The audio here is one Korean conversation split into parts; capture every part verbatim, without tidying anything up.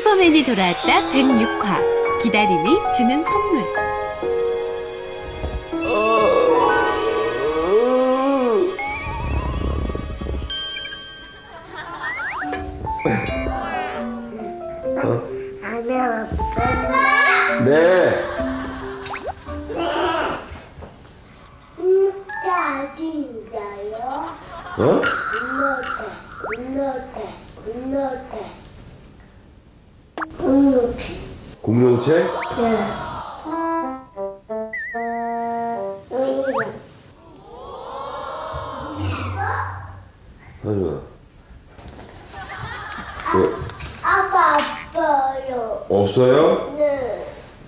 슈퍼맨이 돌아왔다 백육 화. 기다림이 주는 선물. 네. 어? 공룡책? 네. 하준아. 아빠 없어요. 없어요? 네.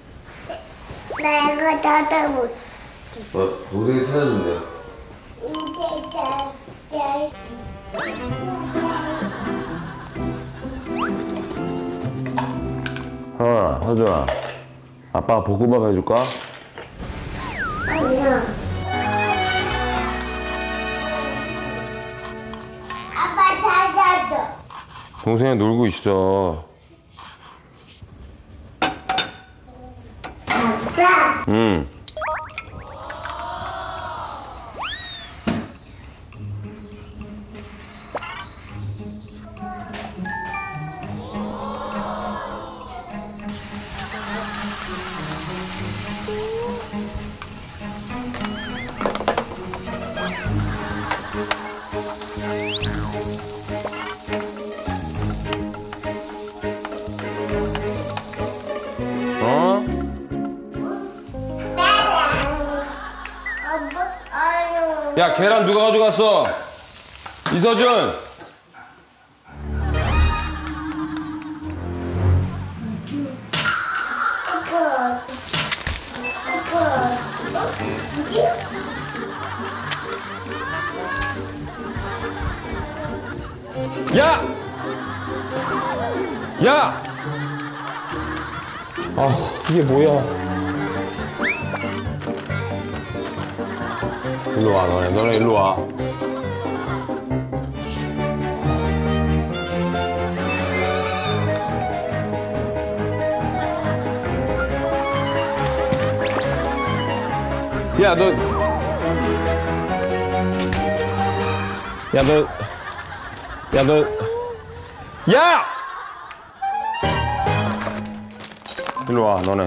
내가 찾아볼게. 어, 동생이 찾아준대. 이제 잘, 하준아, 하준아. 아빠가 볶음밥 해줄까? 아니야. 아빠 찾아줘. 동생이 놀고 있어. 아빠. 응. 어? 야, 계란 누가 가져갔어? 이서준! 아빠. 아빠. 야! 야! 아, 이게 뭐야? 일로 와, 너네. 너네 일로 와. 야, 너. 야, 너. 야, 너. 야! 일로 와, 너네.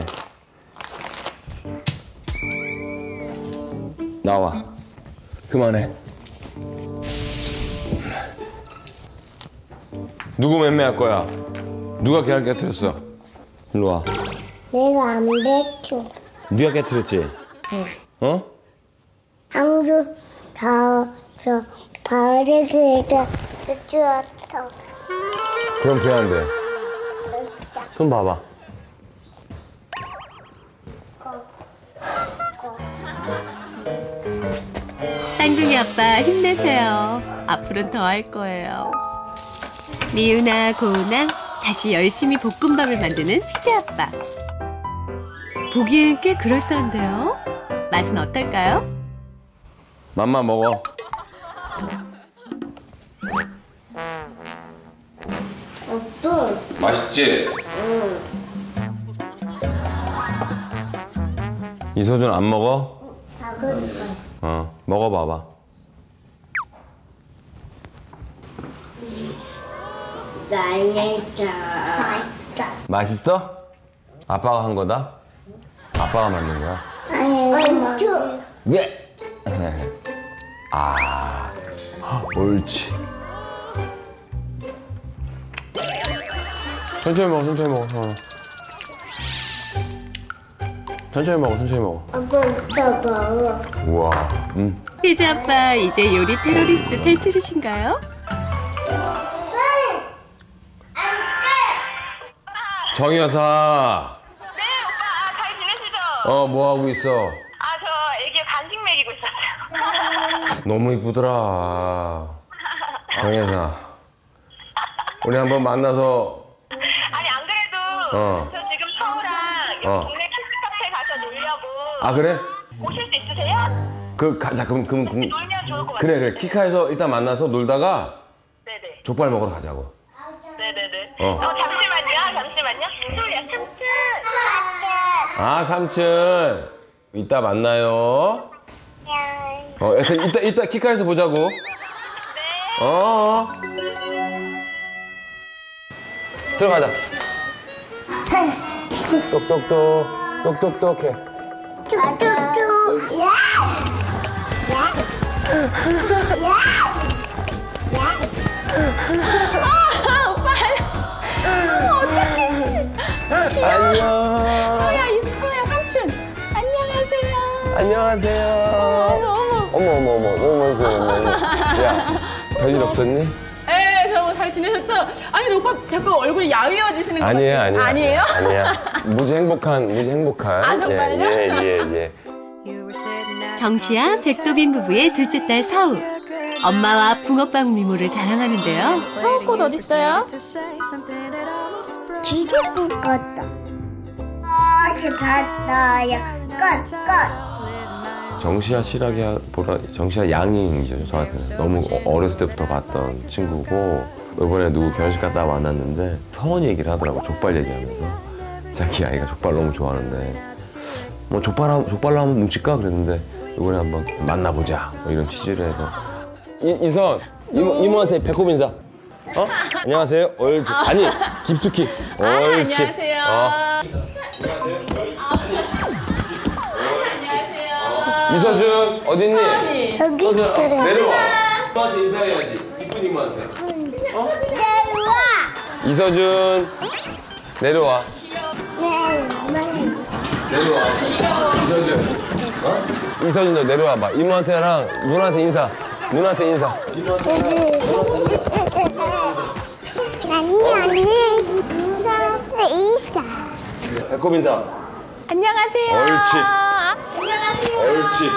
나와. 그만해. 누구 맴매할 거야? 누가 계란 깨뜨렸어? 일로 와. 내가 안 뱉어. 네가 깨뜨렸지? 응. 어? 항상 다, 저, 바르게다 쫓아왔어. 그럼 돼, 안 돼? 손 봐봐. 쌍둥이 아빠 힘내세요. 앞으로는 더 할 거예요. 미우나 고우나 다시 열심히 볶음밥을 만드는 휘재 아빠. 보기엔 꽤 그럴싸한데요? 맛은 어떨까요? 맘마 먹어. 없어. 맛있지? 응. 이서준 안 먹어? 먹을 거야. 어, 먹어봐봐. 맛있어. 맛있어. 맛있어? 아빠가 한 거다? 아빠가 만든 거야? 아니, 엄청. 예! 아, 옳지. 천천히 먹어, 천천히 먹어. 어. 천천히 먹어, 천천히 먹어. 아빠 이따 먹어. 우와, 음. 휘재 아빠 이제 요리 테러리스트 탈출이신가요? 정희 여사. 네, 오빠. 잘 지내시죠? 어, 뭐 하고 있어? 아, 저 애기 간식 먹이고 있었어요. 너무 이쁘더라. 정희 여사. 우리 한번 만나서. 아니, 안 그래도 어. 저 지금 서울랑 여기 어. 동네 키즈카페 가서 놀려고. 아, 그래? 오실 수 있으세요? 그, 가자. 그럼, 그럼, 그럼. 놀면 좋을 것 같아요. 그래, 그래. 키카에서 일단 만나서 놀다가 네네. 족발 먹으러 가자고. 네네네. 어. 어, 잠시만요. 잠시만요. 잠시만요. 소리야, 삼촌. 아, 삼촌. 이따 만나요. 어, 이따, 이따, 이따 키카에서 보자고. 네. 어. 들어가자. 똑똑똑, 똑똑똑해. 뚝뚝뚝. 야. 야. 아, 오빠. 안녕. 야, 이뻐요, 삼촌. 안녕하세요. 안녕하세요. 어머, 어머. 어머, 어머, 어머, 어머, 어머, 어머. 야, 별일 없었니? 네, 저 잘 지내셨죠? 아니, 오빠 자꾸 얼굴이 야위어지시는 거 아니에요, 아니에요. 아니에요? 아니야. 무지 행복한, 무지 행복한. 아, 정말요? 예, 예, 예, 예. 정시아, 백도빈 부부의 둘째 딸 서우. 엄마와 붕어빵 미모를 자랑하는데요. 서우 꽃 어딨어요? 뒤집고 껐다. 어, 잡았어요. 끝, 끝. 정시아 씨라기 보라, 정시아 양이죠, 저한테는. 너무 어- 어렸을 때부터 봤던 친구고, 이번에 누구 결혼식 갔다 만났는데, 성원이 얘기를 하더라고, 족발 얘기하면서. 자기 아이가 족발 너무 좋아하는데, 뭐 족발, 한- 족발로 한번 뭉칠까? 그랬는데, 이번에 한번 만나보자. 뭐 이런 취지를 해서. 이, 이선, 이모, 이모한테 배꼽 인사. 어? 안녕하세요. 옳지. 아니, 깊숙이. 옳지. 안녕하세요. 어. 이서준, 어딨니? 여기 서준, 어, 있더라. 내려와. 이모한테 인사해야지. 이쁜 이모한테. 내려와. 이서준, 내려와. 네, 내려와. 이서준. 어? 이서준, 너 내려와봐. 이모한테랑 누나한테 인사. 누나한테 인사. 언니, 언니. 인사한테 인사. 배꼽 인사. 안녕하세요. 옳지. 안녕하세요. 옳지.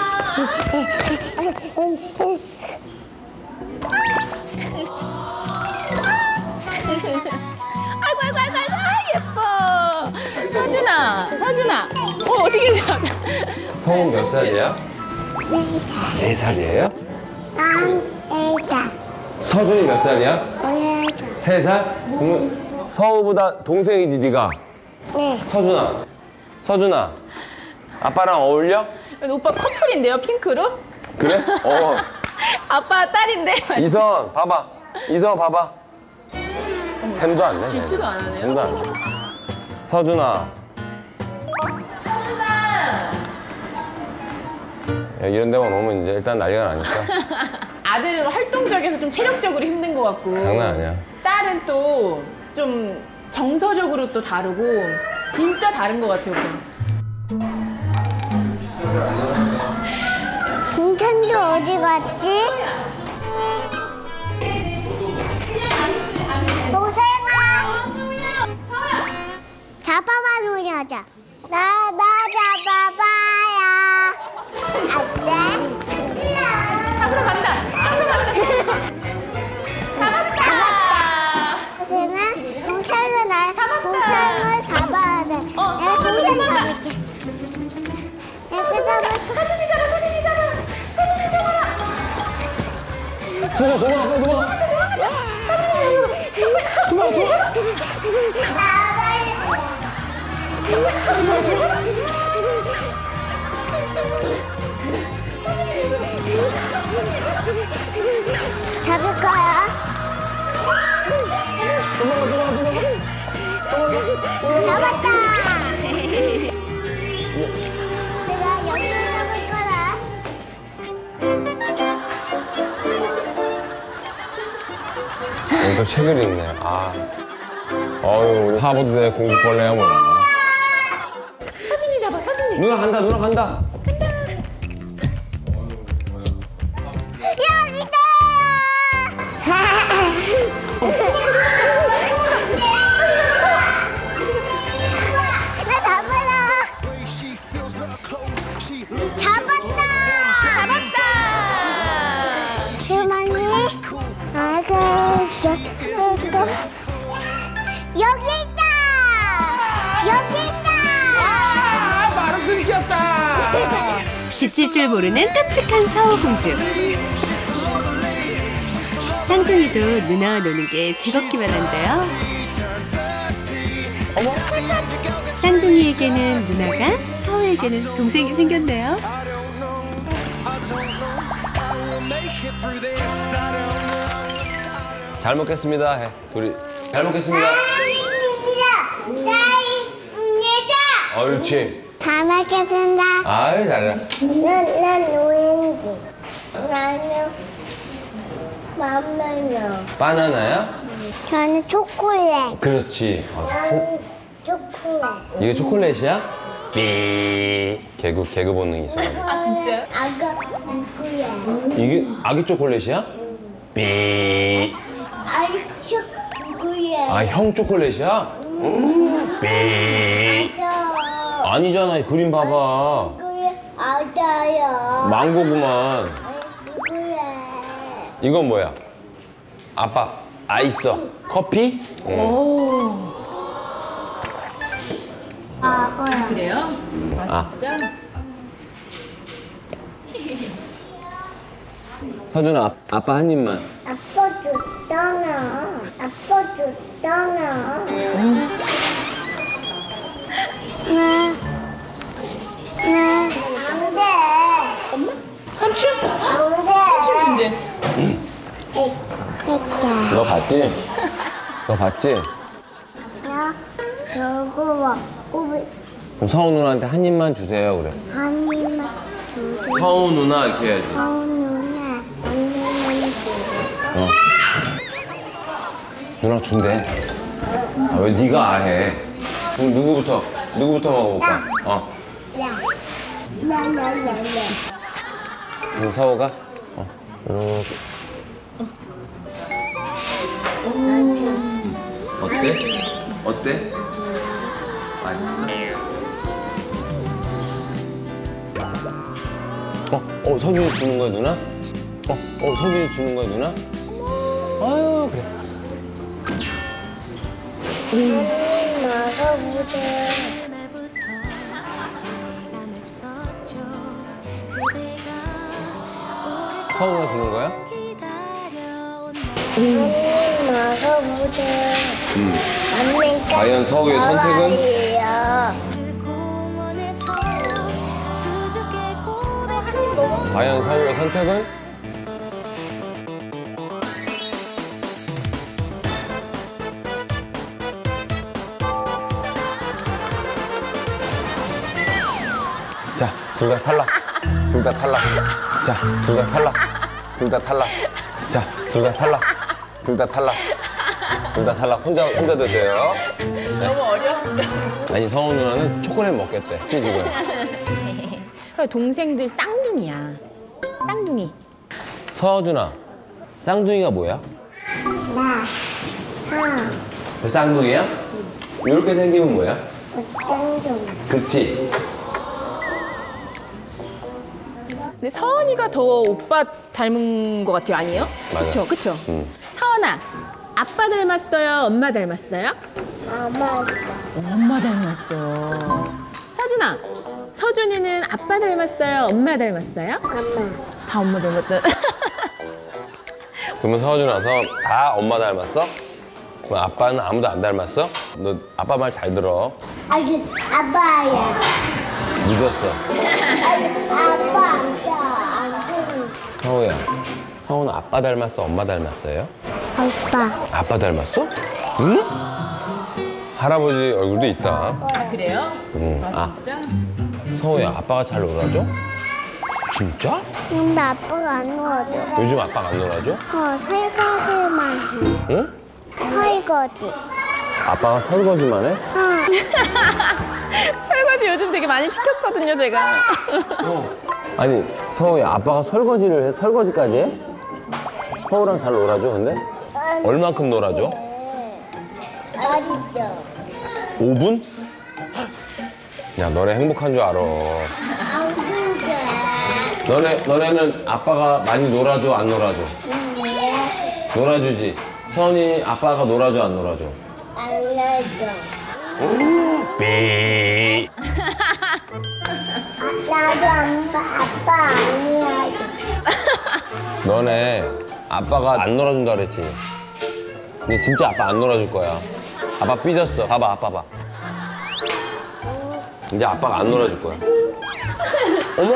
아이고, 아이고, 아이고, 아이고, 아, 예뻐. 서준아, 서준아. 어, 어떻게 돼? 성은 몇 살이야? 네 살이에요? 난 애자. 서준이 몇 살이야? 애자. 세 살? 그러면 서우보다 동생이지, 네가? 네. 서준아. 서준아. 아빠랑 어울려? 오빠 커플인데요, 핑크로? 그래? 어. 아빠 딸인데. 이선, 봐봐. 이선, 봐봐. 샘도 안 내. 질투도 안 하네요. 샘도 안 내. 서준아. 야, 이런 데만 오면 이제 일단 난리가 나니까. 아들은 활동적이어서 좀 체력적으로 힘든 것 같고. 장난 아니야. 딸은 또 좀 정서적으로 또 다르고 진짜 다른 것 같아요. 오빠. 동찬도 어디 갔지? 동생아. 잡아봐 놓자. 나, 나 잡아봐요. 안 돼? 잡으러 간다. 잡으러 간다. 잡았다. 동생은 동생은 날 잡았다. 동생을 잡아야 돼. 어, 내가 잡아도 동생 도망가. 잡을게. 내가 잡았어. 서준이 잡아, 서준이 잡아. 서준이 잡아라. 서준아, 도망가, 도망가. 잡을 거야. 잡았다. 내가 여기 잡을 거야. 또 책을 읽네. 아. 어유 우리 하버드대 공부벌레야 뭐야. 서준이 잡아, 서준이. 누나 간다, 누나 간다. 여기다. 나 잡아라. 잡았다. 잡았다. 주머니. 아그 여기 있다. 여기 있다. 아, 바로 들켰다. 지칠 줄 모르는 깜찍한 서우공주. 쌍둥이도 누나와 노는 게 즐겁기만 한데요. 어머, 이제는 누나가 서우에게는 동생이 생겼네요. 잘 먹겠습니다. 해. 둘이 잘 먹겠습니다. 나입니다. 옳지. 잘 먹겠습니다. 아유 잘해. 난, 난 오렌지. 나는 맘마노. 바나나야? 저는 초콜릿. 그렇지. 아, 나는 초콜릿. 이게 초콜릿이야? 삐. 개그 개그 본능이 있어가지고. 아 진짜? 아가 누구야? 이게 아기 초콜릿이야? 삐. 아이 초 누구야? 아 형 초콜릿이야? 삐. 맞아. 아니잖아. 그림 봐봐. 누구야? 맞아요. 망고구만. 누구야? 이건 뭐야? 아빠 아이스 커피? 응. 아, 뭐야? 그래요? 아 진짜? 서준아 아, 아빠 한 입만. 아빠도 떠나. 아빠도 떠나. 네. 네. 안 돼. 엄마? 삼촌? 안 돼. 삼촌 준대. 응. 너 봤지? 너 봤지? 나 저거 우리 그럼 서우 누나한테 한 입만 주세요 그래. 한 입만 주세요. 서우 누나 이렇게 해야지. 어, 누나 한 입만 주세요. 어. 누나 준대. 아, 왜 네가 아해? 그럼 누구부터 누구부터 먹어볼까? 어. 야. 나나나나. 그럼 서우가 어 이렇게. 어때? 어때? 맛있어? 어, 어, 서준이 주는 거야, 누나? 어, 어, 서준이 주는 거야, 누나? 아유, 그래. 먹어보자. 서우가 주는 거야? 먹어보자. 응. 안면 과연 서우의 선택은? 과연 서우의 선택은? 자, 둘 다 탈락. 둘 다 탈락. 자, 둘 다 탈락. 둘 다 탈락. 자, 둘 다 탈락. 둘 다 탈락. 둘 다 탈락. 혼자, 혼자 드세요. 너무 어려운데. 아니, 성우 누나는 초콜릿 먹겠대. 지금. 동생들 쌍둥이야. 쌍둥이. 서준아, 쌍둥이가 뭐야? 나. 하. 쌍둥이야? 이렇게 생기면 뭐야? 어떤 종. 그렇지. 근데 서원이가 더 오빠 닮은 것 같아요, 아니에요? 맞아. 그쵸, 그쵸. 응. 서원아, 아빠 닮았어요? 엄마 닮았어요? 아마. 엄마 닮았어. 서준아, 서준이는 아빠 닮았어요? 엄마 닮았어요? 엄마. 다 엄마 닮았다. 그러면 서준아, 서 다 엄마 닮았어? 그럼 아빠는 아무도 안 닮았어? 너 아빠 말 잘 들어. 아주 아빠야. 늦었어. 아빠 앉아. 앉아. 서우야, 서우는 아빠 닮았어? 엄마 닮았어요? 아빠. 아빠 닮았어? 응? 할아버지 얼굴도 있다. 아, 그래요? 응. 아, 진짜? 서우야, 아빠가 잘 놀아줘? 진짜? 근데 아빠가 안 놀아줘. 요즘 아빠가 안 놀아줘? 어, 설거지만 해. 응? 설거지. 아빠가 설거지만 해? 어. 설거지 요즘 되게 많이 시켰거든요, 제가. 아니, 서우야, 아빠가 설거지를 해? 설거지까지 해? 서우랑 잘 놀아줘, 근데? 얼만큼 놀아줘? 어디죠? 오 분? 야, 너네 행복한 줄 알아. 안 그게. 너네, 너네는 아빠가 많이 놀아줘, 안 놀아줘? 왜? 놀아주지. 서운이 아빠가 놀아줘, 안 놀아줘? 안 나죠. 삐. 아, 나도 안 봐. 아빠 아니야. 너네 아빠가 안 놀아준다 그랬지? 근데 진짜 아빠 안 놀아줄 거야. 아빠 삐졌어. 봐봐, 아빠 봐. 이제 아빠가 안 놀아줄 거야. 어머?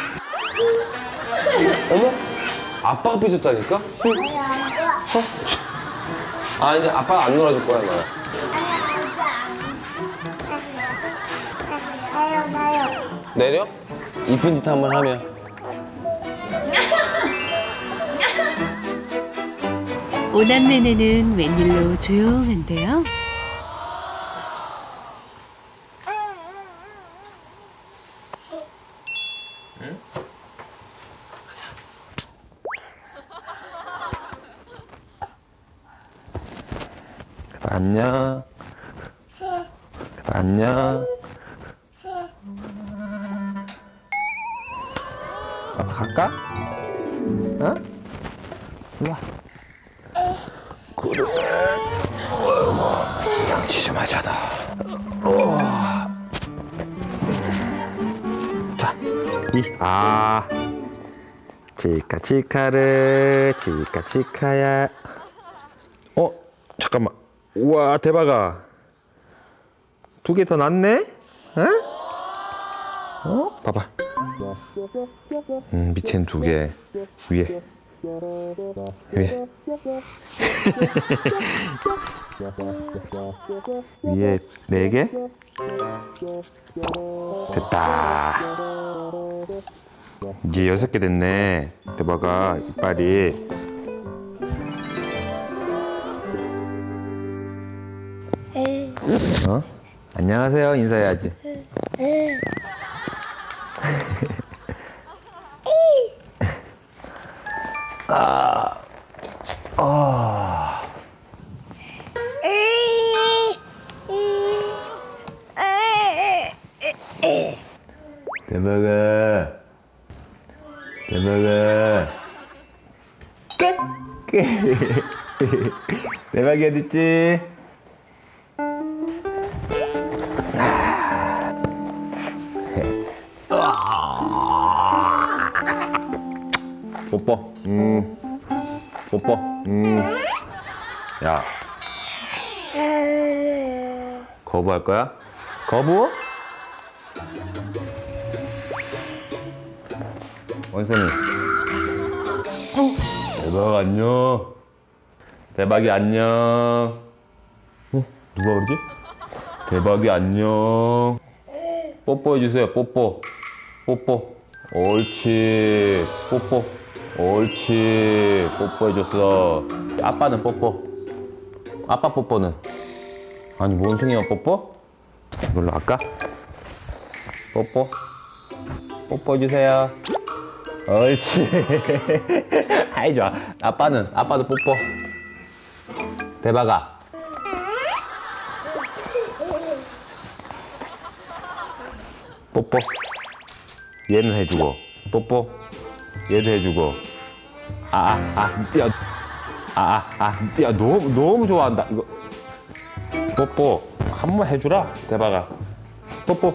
어머? 아빠가 삐졌다니까? 어? 아, 이제 아빠가 안 놀아줄 거야, 너. 나요, 나요. 내려? 이쁜 짓 한번 하면. 오남매네는 웬일로 조용한데요. 안녕. 안녕. 아빠 갈까? 어? 일로 와. 그래. 양치 좀 하자다. 어. 자, 이, 아. 치카, 치카르, 치카, 치카야. 어, 잠깐만. 우와, 대박아. 두 개 더 낫네? 어? 어? 봐봐. 음, 밑엔 두 개, 위에. 위에. 위에 네 개? 됐다. 이제 여섯 개 됐네. 대박아, 이빨이. 어? 안녕하세요 인사해야지. 아, 아. 대박아, 대박아. 대박이 어딨지? 뽀뽀. 음. 뽀뽀. 음. 야. 거부할 거야? 거부? 원순이. 대박 안녕. 대박이 안녕. 어? 누가 그러지? 대박이 안녕. 뽀뽀해주세요. 뽀뽀. 뽀뽀. 옳지. 뽀뽀. 옳지. 뽀뽀해줬어. 아빠는 뽀뽀. 아빠 뽀뽀는? 아니 원숭이만 뽀뽀? 이걸로 할까? 뽀뽀. 뽀뽀해주세요. 옳지. 아이 좋아. 아빠는? 아빠도 뽀뽀. 대박아. 뽀뽀. 얘는 해주고. 뽀뽀. 얘도 해주고. 아, 아, 아, 야. 아, 아, 아, 야, 너무, 너무 좋아한다. 이거. 뽀뽀. 한 번 해주라. 대박아. 뽀뽀.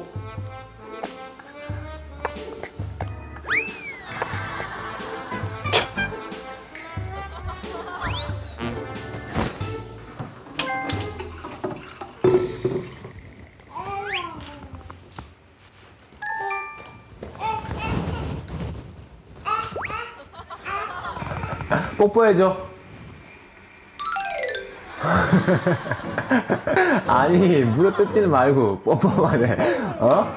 뽀뽀해줘. 아니 물어 뜯지는 말고 뽀뽀만 해. 어?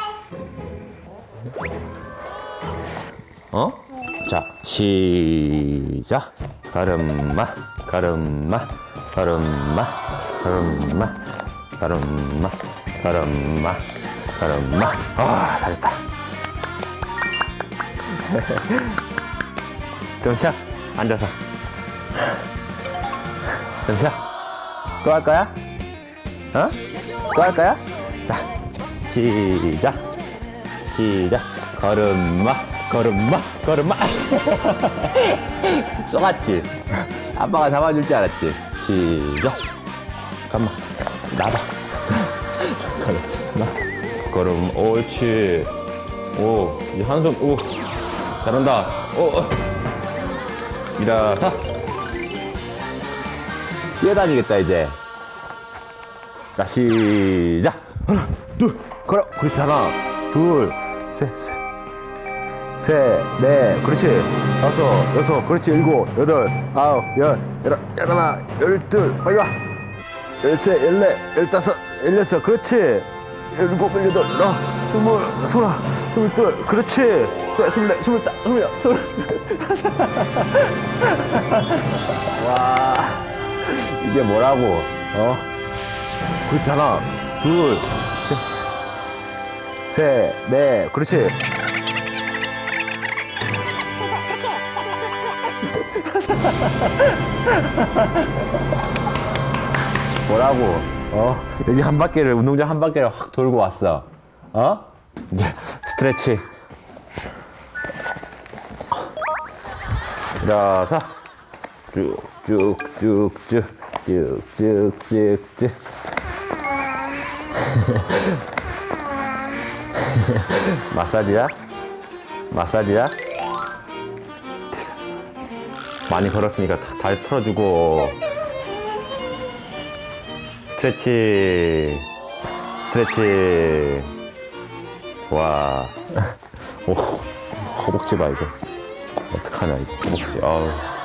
어? 자 시작. 가름마 가름마 가름마 가름마 가름마 가름마 가름마. 아 잘했다. 정시야 앉아서. 정시야 또 할 거야? 어? 또 할 거야? 자 시작 시작. 걸음마 걸음마 걸음마. 쏘갔지? 아빠가 잡아줄 줄 알았지? 시작. 잠깐만 나봐. 걸음 걸음. 옳지. 오 이제 한손. 오 잘한다. 오 일어서. 뛰어다니겠다 이제. 자 시작. 하나 둘 걸어. 그렇지. 하나, 둘, 셋, 셋, 셋, 넷. 그렇지. 다섯, 여섯. 그렇지. 일곱, 여덟, 아홉, 열, 열하, 열하나, 열둘. 빨리 와. 열세, 열네, 열다섯, 열여섯. 그렇지. 열일곱, 열여덟, 열아홉, 스물, 스물하나, 스물둘. 그렇지. 스물네, 스물다, 스물여, 스물. 와, 이게 뭐라고? 어? 그렇지. 하나, 둘, 셋, 셋, 넷. 그렇지. 뭐라고? 어? 여기 한 바퀴를, 운동장 한 바퀴를 확 돌고 왔어. 어? 이제 스트레치. 일어서. 쭉, 쭉, 쭉, 쭉, 쭉, 쭉, 쭉, 쭉. 마사지야? 마사지야? 많이 걸었으니까 다, 다리 털어주고. 스트레치. 스트레치. 와. 오, 허벅지 봐, 이거. 어떡하냐, 이거. 허벅지. 아우.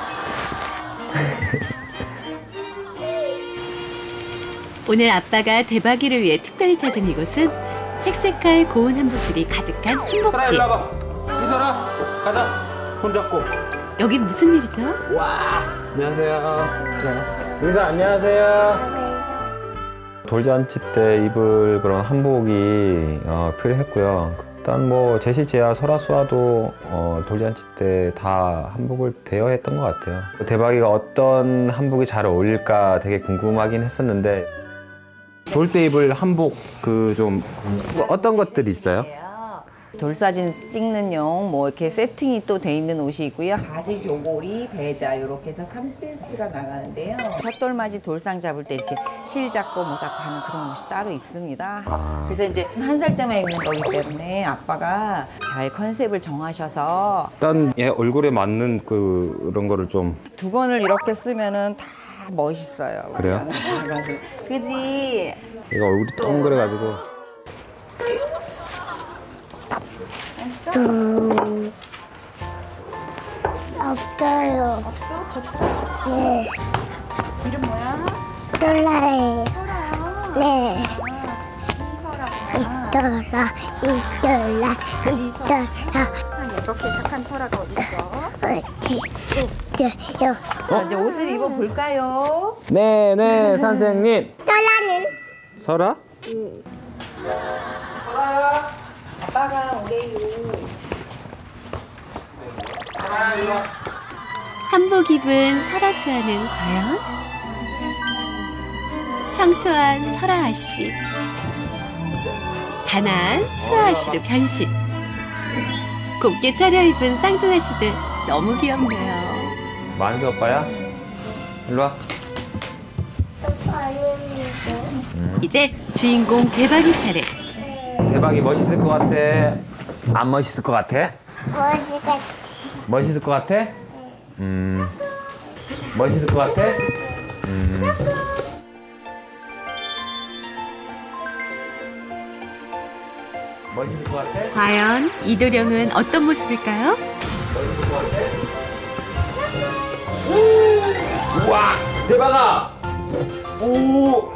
오늘 아빠가 대박이를 위해 특별히 찾은 이곳은 색색깔 고운 한복들이 가득한 한복집. 일로 와봐. 이설아, 가자. 손잡고. 여긴 무슨 일이죠? 와. 안녕하세요. 안녕하세요. 인사 안녕하세요. 돌잔치 때 입을 그런 한복이 어, 필요했고요. 일단 뭐 제시제야 설화수아도 어, 돌잔치 때 다 한복을 대여했던 것 같아요. 대박이가 어떤 한복이 잘 어울릴까 되게 궁금하긴 했었는데 돌 때 입을 한복 그 좀 어떤 것들이 있어요? 돌사진 찍는 용 뭐 이렇게 세팅이 또 돼 있는 옷이 있고요. 바지, 조고리, 배자 이렇게 해서 삼 피스가 나가는데요. 삿돌맞이 돌상 잡을 때 이렇게 실 잡고 뭐 잡고 하는 그런 옷이 따로 있습니다. 아. 그래서 이제 한 살 때만 입는 거기 때문에 아빠가 잘 컨셉을 정하셔서 일단 얘 얼굴에 맞는 그, 그런 거를 좀 두건을 이렇게 쓰면은 다 멋있어요. 그래요? 그지? 얘가 얼굴이 동그래가지고 없어요. 없어? 더 줄까? 네. 이름 뭐야? 이떨라예요. 네. 이떨라, 이떨라, 이떨라. 세상에 이렇게 착한 설아가 어딨어? 어디 있어요? 자, 이제 옷을 입어볼까요? 네네 선생님. 떨라는? 설아? 아빠가 오래요. 한복 입은 설아수아는 과연? 청초한 설아아 씨, 단아한 수아아 씨로 변신. 곱게 차려입은 쌍둥아 씨들 너무 귀엽네요. 만두 오빠야? 일로 와. 이제 주인공 대박이 차례. 대박이 멋있을 것 같아? 안 멋있을 것 같아? 뭐지 같아? 멋있을 것 같아? 음. 멋있을 것 같아? 음. 멋있을 것 같아? 과연 이도령은 어떤 모습일까요? 멋있을 것 같아? 우와! 대박아! 오!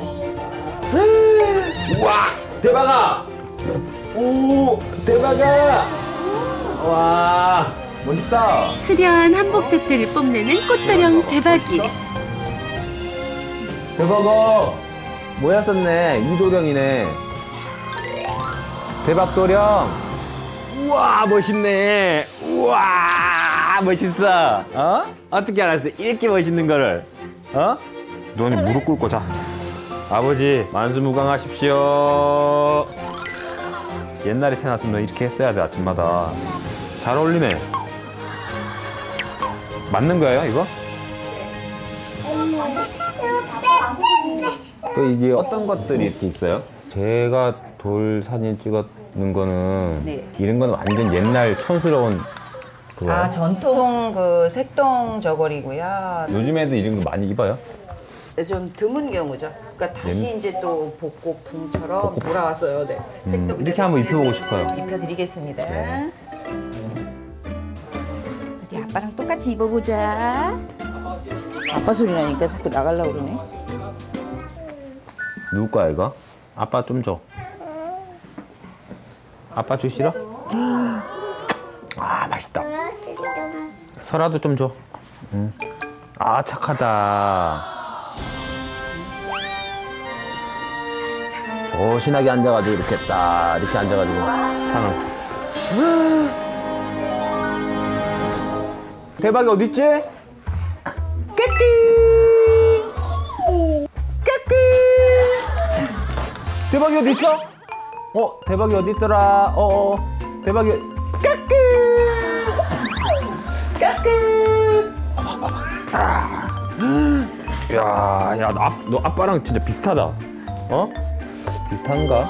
우와! 대박아! 오! 대박아! 와! 멋있다! 수려한 한복 자태를 뽐내는 꽃도령 대박이. 대박아! 뭐였었네? 이도령이네. 대박도령! 우와! 멋있네! 우와! 멋있어! 어? 어떻게 알았어? 이렇게 멋있는 거를. 어? 너는 무릎 꿇고 자. 아버지, 만수무강하십시오. 옛날에 태어났으면 너 이렇게 했어야 돼, 아침마다. 잘 어울리네. 맞는 거예요, 이거? 또 이게 어떤 것들이 이렇게 있어요? 제가 돌 사진 찍었는 거는 네. 이런 건 완전 옛날 촌스러운 그거예요? 아, 전통 그 색동 저고리고요. 요즘에도 이런 거 많이 입어요? 좀 드문 경우죠. 그러니까 다시 이제 또 벚꽃 붕처럼 돌아왔어요. 네. 색도 음, 이렇게 한번 입혀보고 싶어요. 입혀드리겠습니다. 네. 어디 아빠랑 똑같이 입어보자. 아빠 소리 나니까 자꾸 나가려고 그러네. 누구 거야 이거? 아빠 좀 줘. 아빠 주기 싫어? 아 맛있다. 설아도 좀 줘. 응. 아 착하다. 조신하게 앉아가지고 이렇게 딱 이렇게 앉아가지고 상을. 대박이 어디 있지? 깨끼. 깨끼. 대박이 어디 있어? 어 대박이 어디 있더라? 어, 어. 대박이 깨끼. 깨끼. 야, 야, 너, 너 아빠랑 진짜 비슷하다. 어? 비슷한가?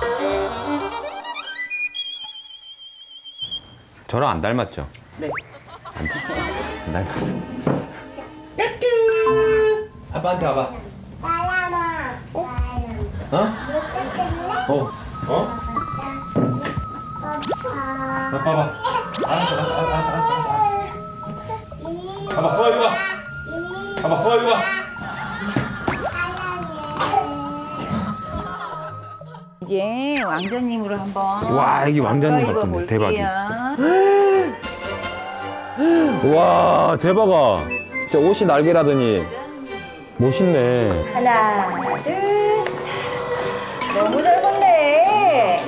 저랑 안 닮았죠? 네. 안, 안 닮았어. 깨끼. 아빠한테 와봐. 사람아. 어? 어? 어? 아빠. 봐봐. 알았어, 알았어, 알았어, 알았어, 알았어, 알았어. 봐봐, 어, 이거 봐. 봐봐, 어, 이거 봐. 이제 왕자님으로 한번 와, 이게 왕자님 입어 같은데, 대박이. 볼게요. 와, 대박아. 진짜 옷이 날개라더니 멋있네. 하나, 둘. 너무 잘 본데.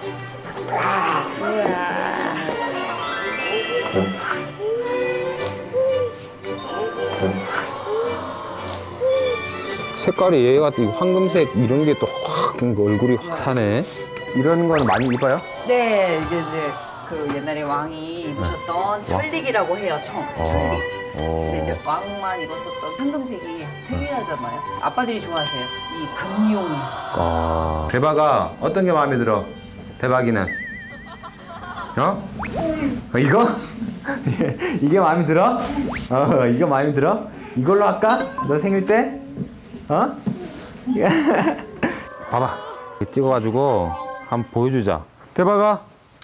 색깔이 얘가 또 황금색 이런 게 또 확 얼굴이 확 사네. 이런 거는 많이 입어요? 네, 이게 이제 그 옛날에 왕이 입으셨던 천릭이라고 해요. 청, 천릭. 어. 그래서 이제 왕만 입었었던 황금색이 특이하잖아요. 아빠들이 좋아하세요. 이 금용. 아. 대박아, 어떤 게 마음에 들어? 대박이는? 어? 어 이거? 이게 마음에 들어? 어, 이거 마음에 들어? 이걸로 할까? 너 생일 때? 어? 봐봐. 이렇게 찍어가지고 한번 보여주자. 대박아.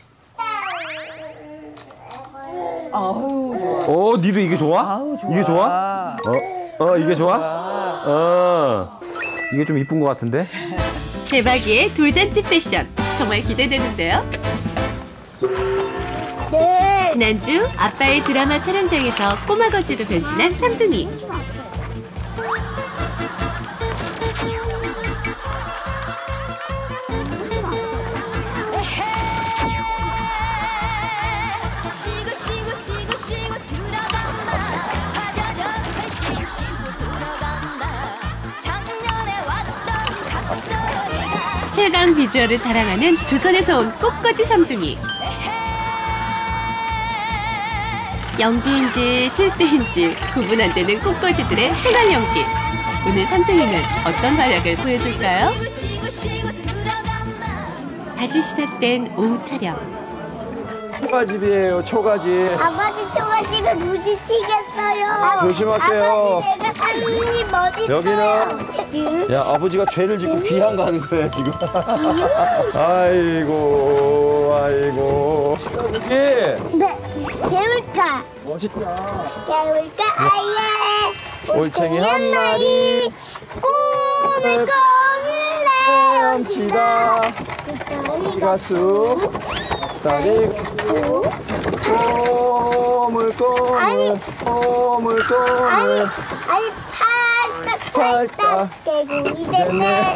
아우, 좋아. 어, 니도 이게 좋아? 아우, 좋아. 이게 좋아? 어, 어, 이게 좋아? 어, 이게 좀 이쁜 것 같은데? 대박이의 돌잔치 패션 정말 기대되는데요. 네. 지난주 아빠의 드라마 촬영장에서 꼬마 거지로 변신한 삼둥이. 쉬고 쉬고 쉬고 쉬고 들어간다. 하자자 쉬고 쉬고 들어간다. 작년에 왔던 갓소리가 최강 비주얼을 자랑하는 조선에서 온 꽃거지 삼둥이. 연기인지 실제인지 구분 안 되는 꽃거지들의 생활 연기. 오늘 삼둥이는 어떤 활약을 보여줄까요? 쉬고 쉬고 쉬고 들어간다. 다시 시작된 오후 촬영. 초가집이에요, 초가집. 아버지 초가집에 부딪히겠어요. 조심하세요. 아버지 내가 사모님 어디 있어요? 여기는 야, 아버지가 죄를 짓고 귀한 거 하는 거야, 지금. 아이고, 아이고. 아버지. 네. 개울가. 멋있다. 개울가 아예. 올챙이 한 마리. 꿈을 꾸밀래. 헤엄치다. 가수. 다리. 꼬물, 꼬물. 꼬물, 아니, 꼬물. 아니 팔딱 팔딱 개구리 됐네.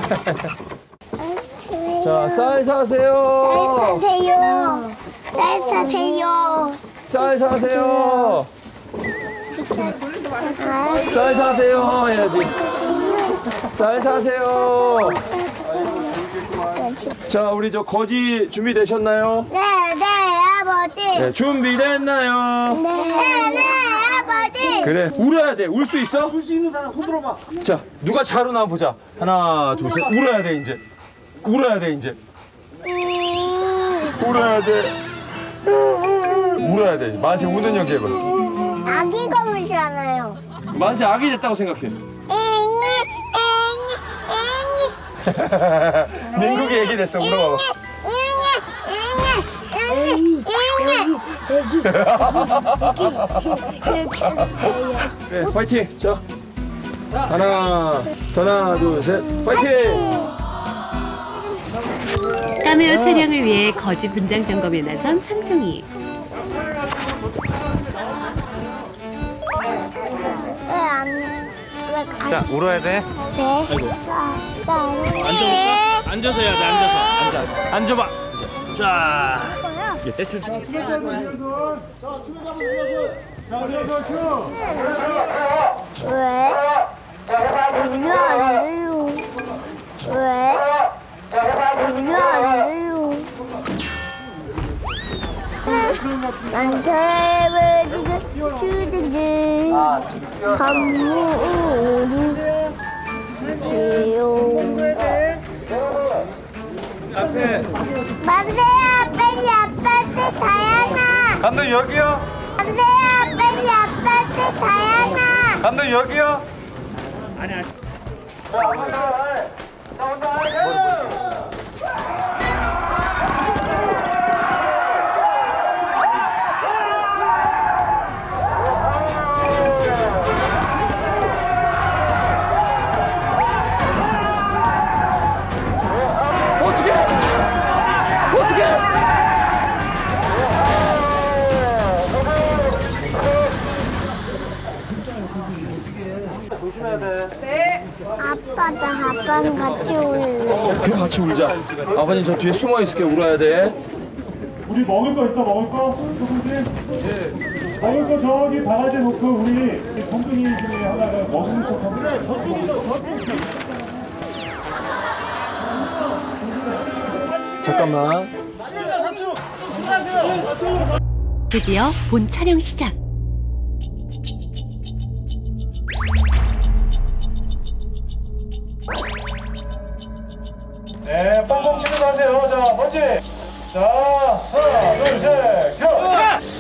자, 쌀 쌀 사세요. 사세요. 쌀 사세요. 쌀 사세요. 쌀 사세요 해야지. 쌀 사세요. 자, 우리 저 거지 준비되셨나요? 네, 네, 아버지. 네, 준비됐나요? 네, 네, 아버지. 그래, 울어야 돼. 울 수 있어? 울 수 있는 사람 손 들어봐. 자, 누가 잘 우나 보자. 하나, 둘, 셋. 울어야 돼, 이제. 울어야 돼, 이제. 울어야 돼. 울어야 돼. 만세 우는 연기 해봐. 아기가 울잖아요. 만세 아기 됐다고 생각해. 엥이, 엥이, 민국이 얘기 됐어. 물어봐봐. 네, 파이팅. 자, 하나, 하나, 둘, 셋, 파이팅. 카메오 촬영을 위해 거지 분장 점검에 나선 삼종이. 자, 울어야 돼. 네. 앉아볼까? 앉아서 해야 돼, 앉아서. 앉아. 앉아봐. 자. 예, 대충. 왜? 울면 안 돼요. 왜? 울면 안 돼요. 난태베리가 추드지 삼무오루 지요 맘대야 빨리 아빠한테 자야나. 감독 여기요. 맘대야 빨리 아빠한테 자야나. 감독 여기요. 어떻게? 어떻게? 아빠 나 아빠랑 같이 울래. 그래 같이 울자. 아버님 저 뒤에 숨어 있을게. 울어야 돼. 우리 먹을 거 있어? 먹을 거? 누구지? 먹을 거 저기 바가지에 놓고 우리 동생이 중에 하나가 먹는 척하고. 그래 저쪽이도 저쪽. 잠깐만. 드디어 본 촬영 시작. 네, 뻥뻥 치면서 하세요. 자, 먼저. 자, 하나, 둘, 셋, 겨!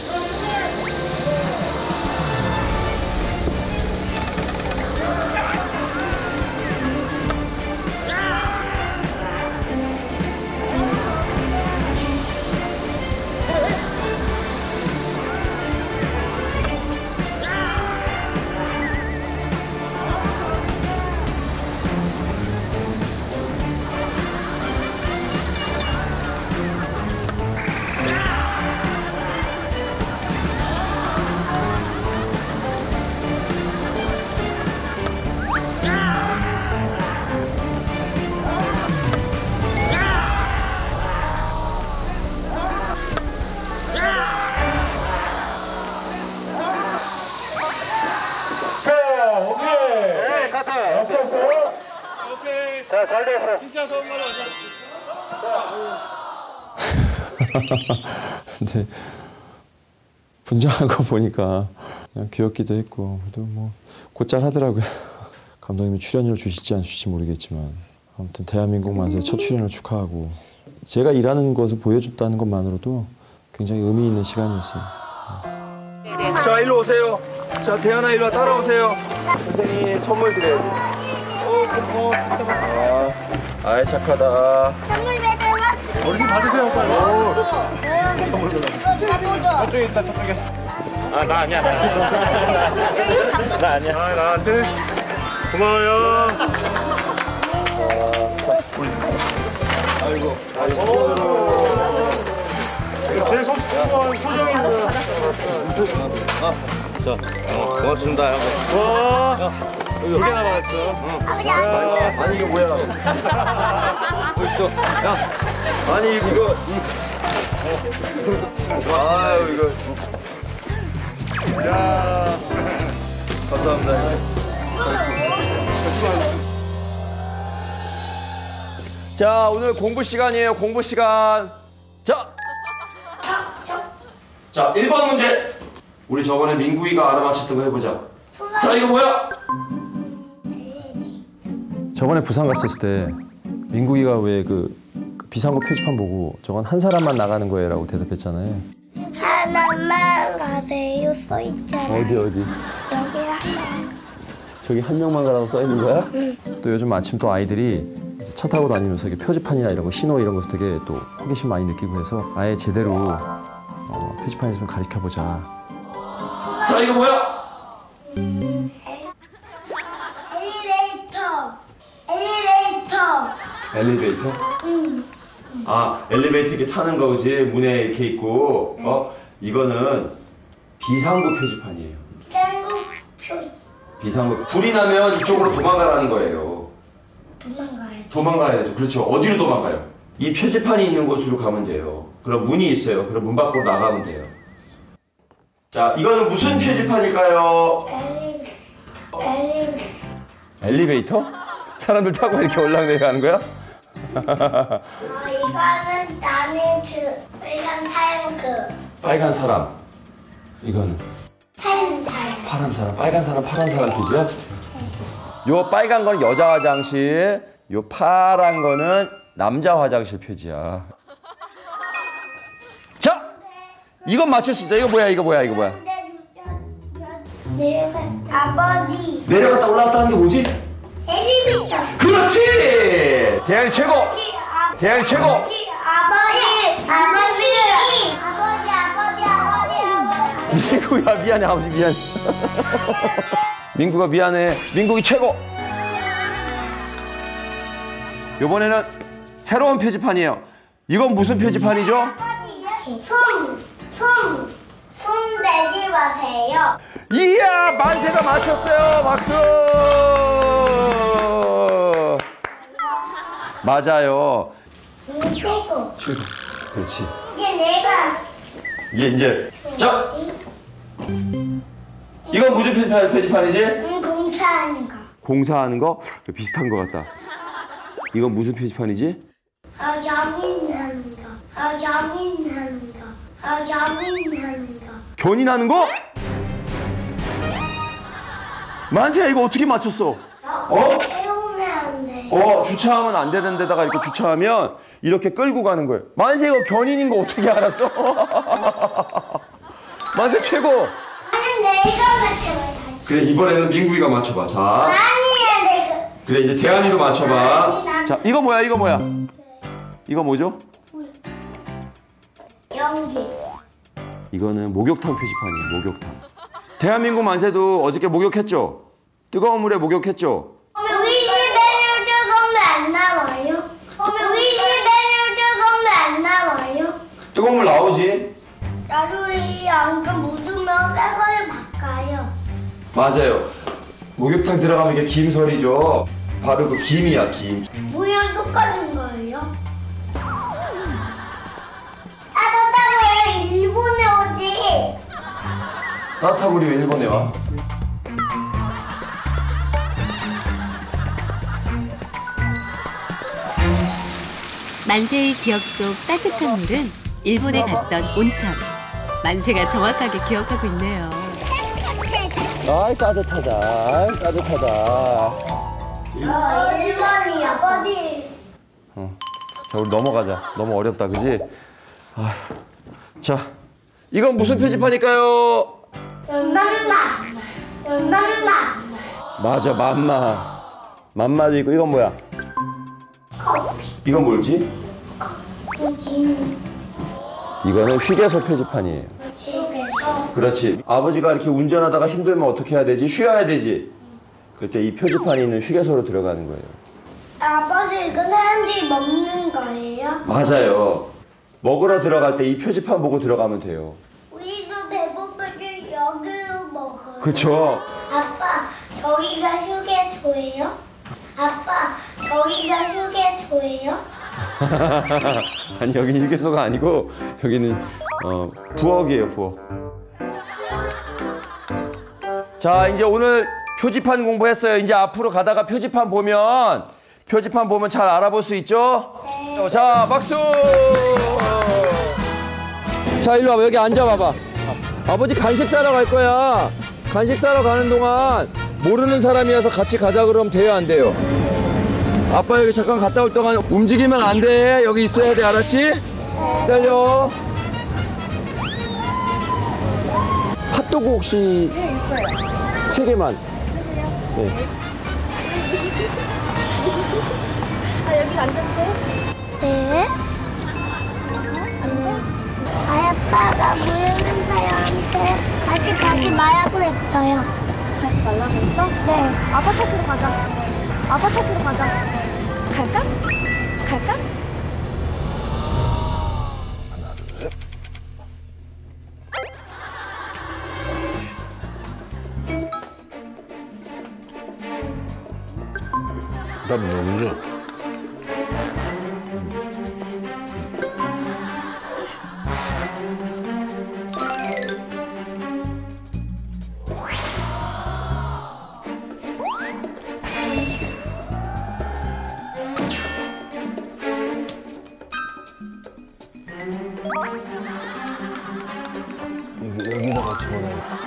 자, 잘 됐어. 진짜 좋은 걸로 하자. 근데 분장한 거 보니까 그냥 귀엽기도 했고 그래도 뭐 곧잘 하더라고요. 감독님이 출연료를 주실지 안 주실지 모르겠지만 아무튼 대한민국 만세 첫 출연을 축하하고 제가 일하는 것을 보여줬다는 것만으로도 굉장히 의미 있는 시간이었어요. 자, 일로 오세요. 자, 대현아 일로 따라오세요. 선생님 선물 드려야지. 아, 아이 착하다. 선물 받아라. 어르신 받으세요, 빨리. 선물 받아. 저쪽에 있다, 저쪽에. 아, 나 아니야, 나 아니야. 나 아니야. 아, 나한테 고마워요. 아이고, 아이고. 제 소중한 소정이고요. 자, 어, 고맙습니다. 와. 두 개나 받았어. 응. 아니 이거 뭐야? 벌써. 야, 아니 이거 이. 아유 이거. 야, 감사합니다. 자, 오늘 공부 시간이에요. 공부 시간. 자, 자, 일 번 문제. 우리 저번에 민구이가 알아맞혔던 거 해보자. 자, 이거 뭐야? 저번에 부산 갔었을 때 민국이가 왜 그 비상구 표지판 보고 저건 한 사람만 나가는 거예요라고 대답했잖아요. 하나만 가세요 써 있잖아요. 어디 어디? 여기 하나. 저기 한 명만 가라고 써 있는 거야? 또 요즘 마침 또 아이들이 이제 차 타고 다니면서 이게 표지판이나 이런 거 신호 이런 것도 되게 또 호기심 많이 느끼고 해서 아예 제대로 어, 표지판에서 좀 가르쳐 보자. 자, 이거 뭐야? 엘리베이터. 엘리베이터. 엘리베이터? 응. 아, 엘리베이터 이렇게 타는 거 그지? 문에 이렇게 있고. 어? 이거는 비상구 표지판이에요. 한국 표지. 비상구. 불이 나면 이쪽으로 도망가라는 거예요. 도망가요. 도망가야 되죠. 그렇죠. 어디로 도망가요? 이 표지판이 있는 곳으로 가면 돼요. 그럼 문이 있어요. 그럼 문 밖으로 나가면 돼요. 자, 이거는 무슨 표지판일까요? 엘리베이터. 엘리베이터. 엘리베이터? 사람들 타고 이렇게 올라내려가는 거야? 어, 이거는 나는 주 빨간 사양 그 빨간 사람. 이거는 사양 사양. 파란 사람. 빨간 사람, 파란 사람 표지야? 요 빨간 거는 여자 화장실, 요 파란 거는 남자 화장실 표지야. 자! 이건 맞출 수 있어. 이거 뭐야, 이거 뭐야, 이거 뭐야? 내려가 아버지. 내려갔다 올라갔다 하는 게 뭐지? 엘리베이터. 그렇지! 대한이 최고! 대한이 최고! 아버지. 아버지. 아버지. 아버지. 아버지. 민국아 미안해 아버지 미안해. 민국아 미안해. 민국이 최고. 이번에는 새로운 표지판이에요. 이건 무슨 표지판이죠? 손. 손. 손 대지 마세요. 이야 만세가 맞췄어요. 박수. 맞아요. 음, 최고. 최고. 그렇지. 이제 내가. 이제 이제 자 이건 무슨 표지판, 표지판이지? 음, 공사하는 거. 공사하는 거 비슷한 것 같다. 이건 무슨 표지판이지? 어, 연인하는 거. 어, 연인하는 거. 어, 연인하는 거. 견인하는 거? 만세야 이거 어떻게 맞췄어? 어? 세우면 안 돼. 어 주차하면 안 되는 데다가 이렇게 주차하면 이렇게 끌고 가는 거예요. 만세 이거 견인인 거 어떻게 알았어? 만세 최고. 아니 내가 맞춰봐. 그래 이번에는 민구이가 맞춰봐. 자. 아니야 내가. 그래 이제 대한이도 맞춰봐. 자 이거 뭐야 이거 뭐야? 이거 뭐죠? 연기. 이거는 목욕탕 표지판이에요. 목욕탕. 대한민국 만세도 어저께 목욕했죠? 뜨거운 물에 목욕했죠? 우리 집에 물 안 나와요? 우리 집에 물 안 나와요? 뜨거운 물 나오지? 나도 이 안경 묻으면 새걸 바꿔요. 맞아요. 목욕탕 들어가면 이게 김설이죠. 바로 그 김이야 김. 모양 똑같은 거예요? 따뜻하고 왜 일본에 오지? 따뜻하고 우리 왜 일본에 와? 만세의 기억 속 따뜻한 물은 일본에 갔던 온천. 만세가 정확하게 기억하고 있네요. 아이 따뜻하다. 아이 따뜻하다. 어, 일본이야. 어디? 어. 자 우리 넘어가자. 너무 어렵다 그지? 아. 자 이건 무슨 표지판일까요? 맘마. 맘마. 맞아 맘마. 맘마도 있고 이건 뭐야? 커피. 이건 뭘지? 여기. 이거는 휴게소 표지판이에요. 집에서. 그렇지. 아버지가 이렇게 운전하다가 힘들면 어떻게 해야 되지? 쉬어야 되지. 그때 이 표지판이 있는 휴게소로 들어가는 거예요. 아버지 이거 사람들이 먹는 거예요? 맞아요. 먹으러 들어갈 때 이 표지판 보고 들어가면 돼요. 우리도 배고프게 여기로 먹어요. 그쵸? 아빠 저기가 휴게소예요? 아빠 저기가 휴게소예요? 아니 여기 휴게소가 아니고 여기는 어, 부엌이에요 부엌. 자 이제 오늘 표지판 공부했어요. 이제 앞으로 가다가 표지판 보면 표지판 보면 잘 알아볼 수 있죠? 네. 자 박수. 자 일로 와봐. 여기 앉아봐봐. 아버지 간식 사러 갈 거야. 간식 사러 가는 동안 모르는 사람이어서 같이 가자 그러면 돼요 안 돼요? 아빠 여기 잠깐 갔다 올 동안 움직이면 안 돼. 여기 있어야 돼 알았지? 기다려. 핫도그 혹시 네 있어요. 세 개만. 네. 아, 여기 앉았대? 네. 아빠가 모르는 사람한테 같이 가지 말라고 했어요. 가지 말라고 했어? 네. 아빠 탓으로 가자. 아빠 탓으로 가자. 갈까? 갈까? 나 먹는 이거 여기다가 집어넣어.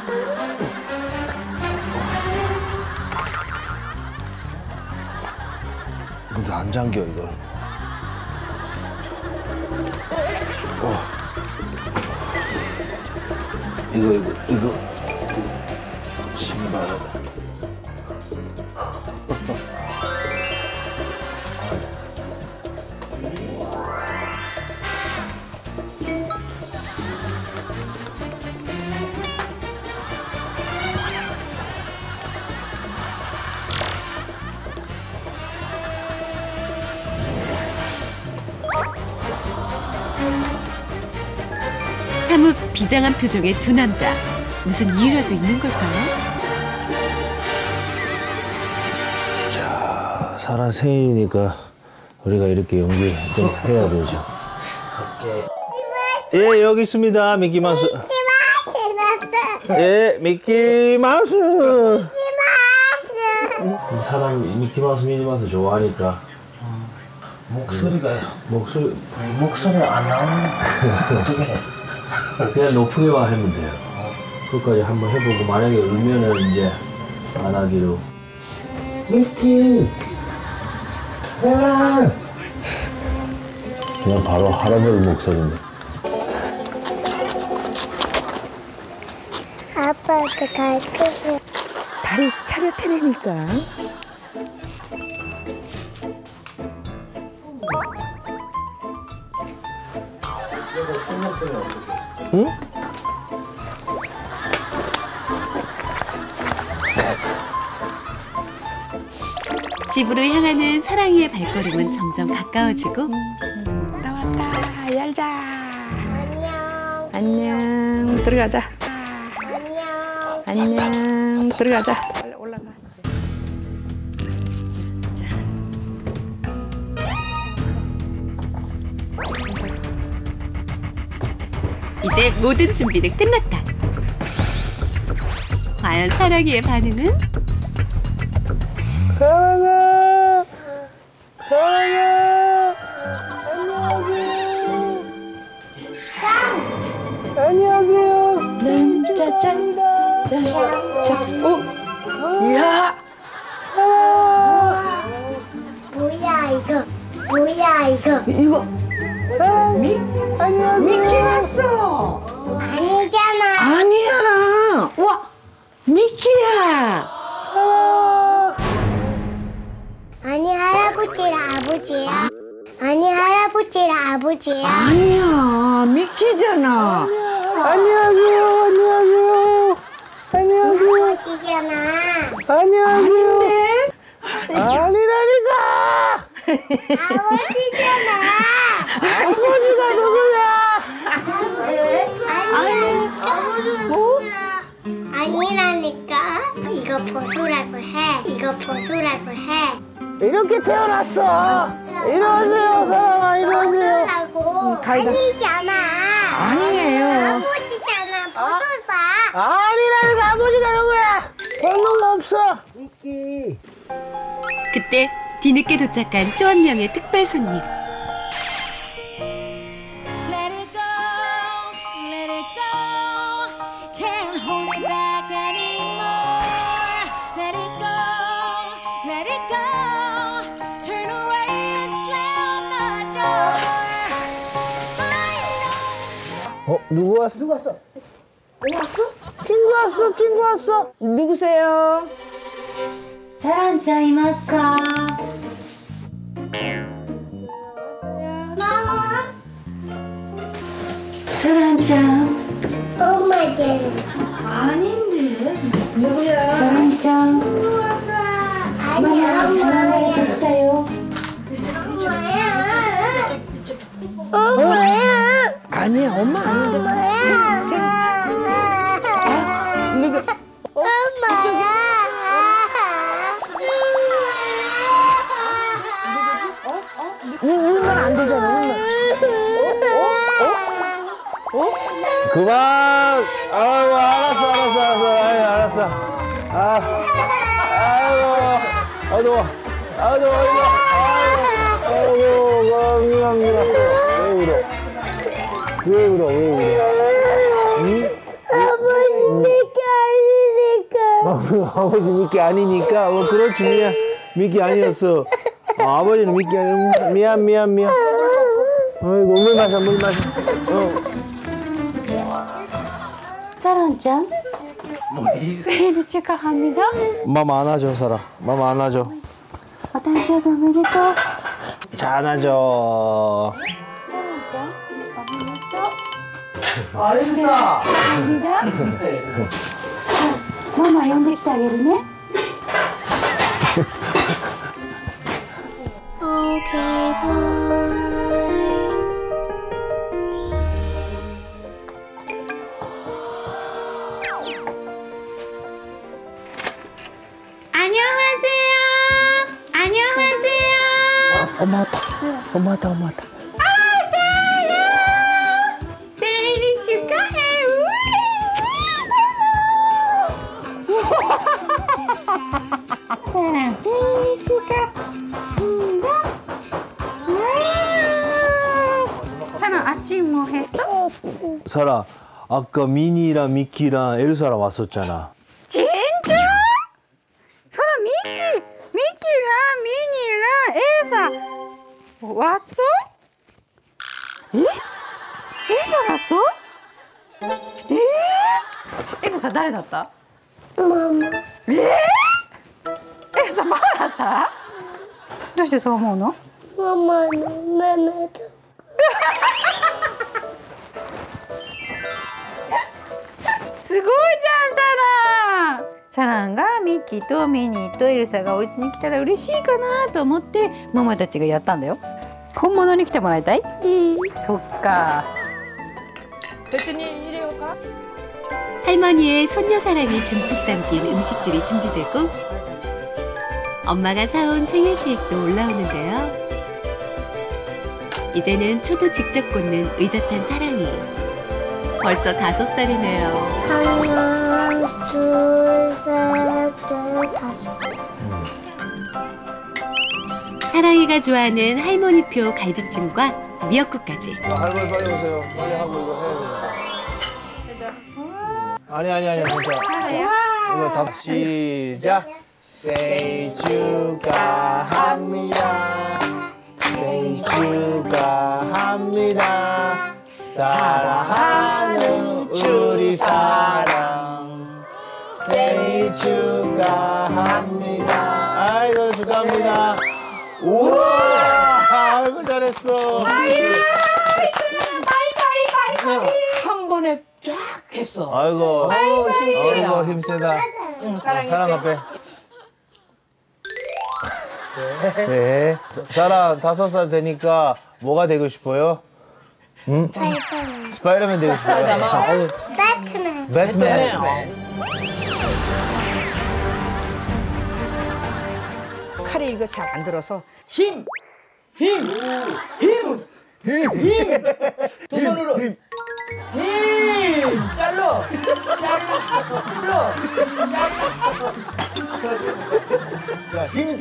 근데 안 잠겨 이걸. 어. 이거 이거 이거 신발. 사뭇 비장한 표정의 두 남자. 무슨 이유라도 있는 걸까요? 자, 사람 생일이니까 우리가 이렇게 연기 좀 해야 되죠. 예, 여기 있습니다. 미키마우스. 미키마우스. 예, 미키마우스. 미키마우스. 사람이 미키마우스, 미니마우스 좋아하니까. 목소리가 목소리 목소리 안 나오는 어떻게 해? 그냥 높게만 하면 돼요. 그것까지 한번 해보고 만약에 울면은 이제 안 하기로. 미키 사랑. 그냥 바로 할아버지 목소리인데. 아빠한테 갈 거야. 다리 차렷해내니까. 응? 집으로 향하는 사랑이의 발걸음은 점점 가까워지고 나왔다. 열자. 안녕. 안녕. 들어가자. 안녕. 안녕. 들어가자. 빨리 올라가. 이제 모든 준비는 끝났다. 과연 사랑이의 반응은? 사랑아. 사랑아. 안녕하세요. 안녕하세요. 짠, 짜잔. 짠. 자, 어? 이야. 뭐야 이거? 뭐야 이거? 이거. 미? 안녕하세요. 미키 왔어. 아니잖아. 아니야. 와, 미키야. 아니 할아버지랑 아버지야. 아니 할아버지랑 아버지야. 아니야, 미키잖아. 안녕하세요. 안녕하세요. 안녕하세요. 아버지잖아. 안녕하세요. 아니라니까. 아버지잖아. 아버지가 누구야? 아니라니까. 뭐? 아니라니까. 이거 벗으라고 해. 이거 벗으라고 해. 이렇게 태어났어. 이러세요, 사랑아, 이러세요. 벗으라고. 아니잖아. 아니에요. 아버지잖아. 벗어봐. 아니라니까. 아버지가 누구야? 벗는 거 없어. 그때 뒤늦게 도착한 또 한 명의 특별 손님. Let it go, let it go. Can't hold it back anymore. Let it go, let it go. Turn away and slam the door. I know. 어, 누구 왔어? 누구 왔어? 누구 왔어? 친구 왔어, 친구 왔어. 누구세요? 사랑ちゃんいますか? 사랑짱. 엄마 쟤는. 아닌데. 누구야? 사랑짱. 아니야, 하나만 됐다요. 엄마야. 아니야, 엄마 아닌데. 울면 안 되잖아, 울면. 그만! 아이고, 알았어, 알았어, 알았어. 아이, 알았어. 아, 아이고, 어두워. 어두워, 어두워. 아이고, 아이고, 미안, 미안. 왜 울어? 왜 울어, 왜 울어? 응? 아버지 미끼 아니니까. 아버지 미끼 아니니까? 어, 그렇지, 미안. 미끼 아니었어. 아, 아버지는 미끼 아니고. 미안, 미안, 미안. 아이고, 물 마셔, 물 마셔. 어. 사랑짱. 생일 축하합니다. 맘 안아줘, 사라. 맘 안아줘. 오誕生日おめでとう. 자, 안아줘. 사랑짱,おめでとう. 아, 일사. 축하합니다. 마마 呼んできてあげるね. Okay, bye. 안녕하세요. 안녕하세요. 엄마 왔다. 엄마 왔다, 엄마 왔다. 아사요. 생일 축하해. 사랑 생일 축하합니다. 사랑 아침 뭐 했어? 사라, 아까 미니랑 미키랑 엘사랑 왔었잖아. 진짜? 사랑 미키, 미키랑 미니랑 엘사 왔어? 에? 엘사 왔어? 에? 엘사 誰だった? 마마. えー、エルサママだった? どうしてそう思うの? 마마のママだ. すごいじゃん、サラン。サランがミッキーとミニーとエルサがお家に来たら嬉しいかなと思ってママたちがやったんだよ。本物に来てもらいたい? 응. そっか. 할머니의 손녀 사랑이 듬뿍 담긴 음식들이 준비되고 엄마가 사온 생일 케이크도 올라오는데요. 이제는 초도 직접 꽂는 의젓한 사랑이. 벌써 다섯 살이네요. 하나, 둘, 셋, 넷, 다섯. 사랑이가 좋아하는 할머니표 갈비찜과 미역국까지. 아, 할머니 빨리 오세요. 빨리 하고 이거 해야 돼. 아니 아니 아니 진짜. 이거 다 시작. 생일 축하합니다. 생일 축하합니다. 사랑하는 우리 사랑. 생일 축하합니다. 아이고 축하합니다. 우와! 아이고 잘했어. 한 번에 쫙 했어. 아이고, 아이고 힘세다. 응, 사랑해. 사랑 앞에. 네. 사랑 다섯 살 되니까 뭐가 되고 싶어요? 응? 스파이더맨. 스파이더맨 되고 싶어요. 아유, 배트맨. 배트맨. 칼이 이거 잘 안 들어서 힘! 힘! 힘! 힘! 힘! 두 손으로 힘! 힘! 잘라! 잘라! 잘라! 힘!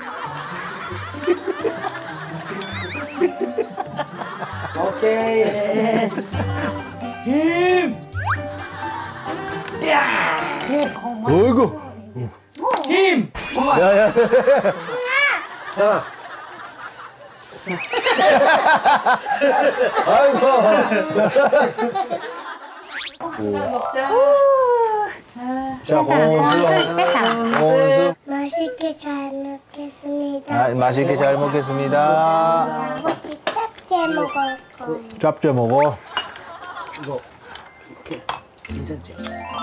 오케이. 예스. 힘! 야! 어이구. 힘! 야야. 자. 아이고. 먹자. 자, 사랑 공수. 공수 시켰다. 공수. 맛있게 잘 먹겠습니다. 아, 맛있게 잘 먹겠습니다. 아버지 짭제 먹을 거예요. 짭짤 먹어. 이거 이렇게 괜찮지?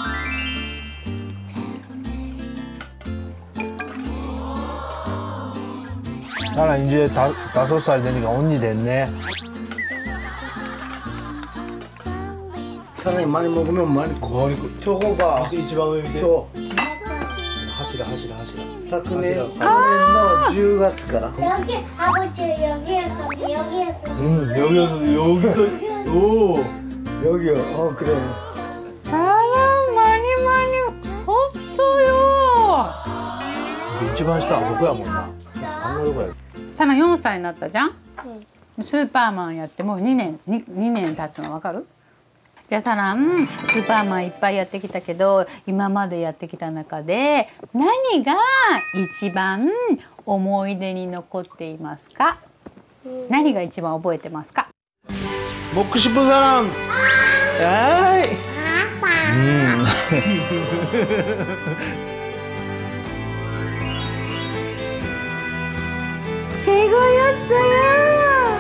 나는 이제 다, 다섯 살 되니까 언니 됐네. 사람이 많이 먹으면 많이 거의 저거가 이치방 저 하시라 하시라 하시라. 사쿠네 사쿠네 십月から 여기 아버지 여기에서 여기에서. 응 여기서 여기도 오 여기요. 어 그래. 사람 많이 많이 컸어요. 일집한 시도 안 볼 거야 뭐나. 안 먹을 거야. サナよんさいになったじゃん、うん、スーパーマンやってもうにねん に, にねん経つの分かる？じゃあサナ、うん、スーパーマンいっぱいやってきたけど今までやってきた中で何が一番思い出に残っていますか？うん、何が一番覚えてますか？ 먹고 싶은 사람. 에이. 음. 최고였어요.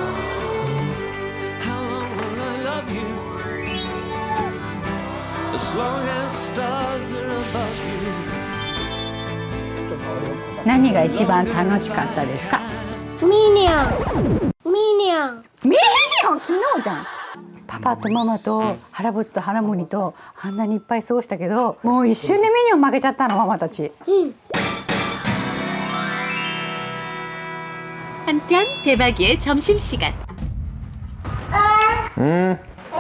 何が一番楽しかったですか？ ミニオンミニオンミニオン昨日じゃん。パパとママとハラボツとハラモニとあんなにいっぱい過ごしたけどもう一瞬でミニオン負けちゃったのママたち。うん。 한편 대박이의 점심시간. 음.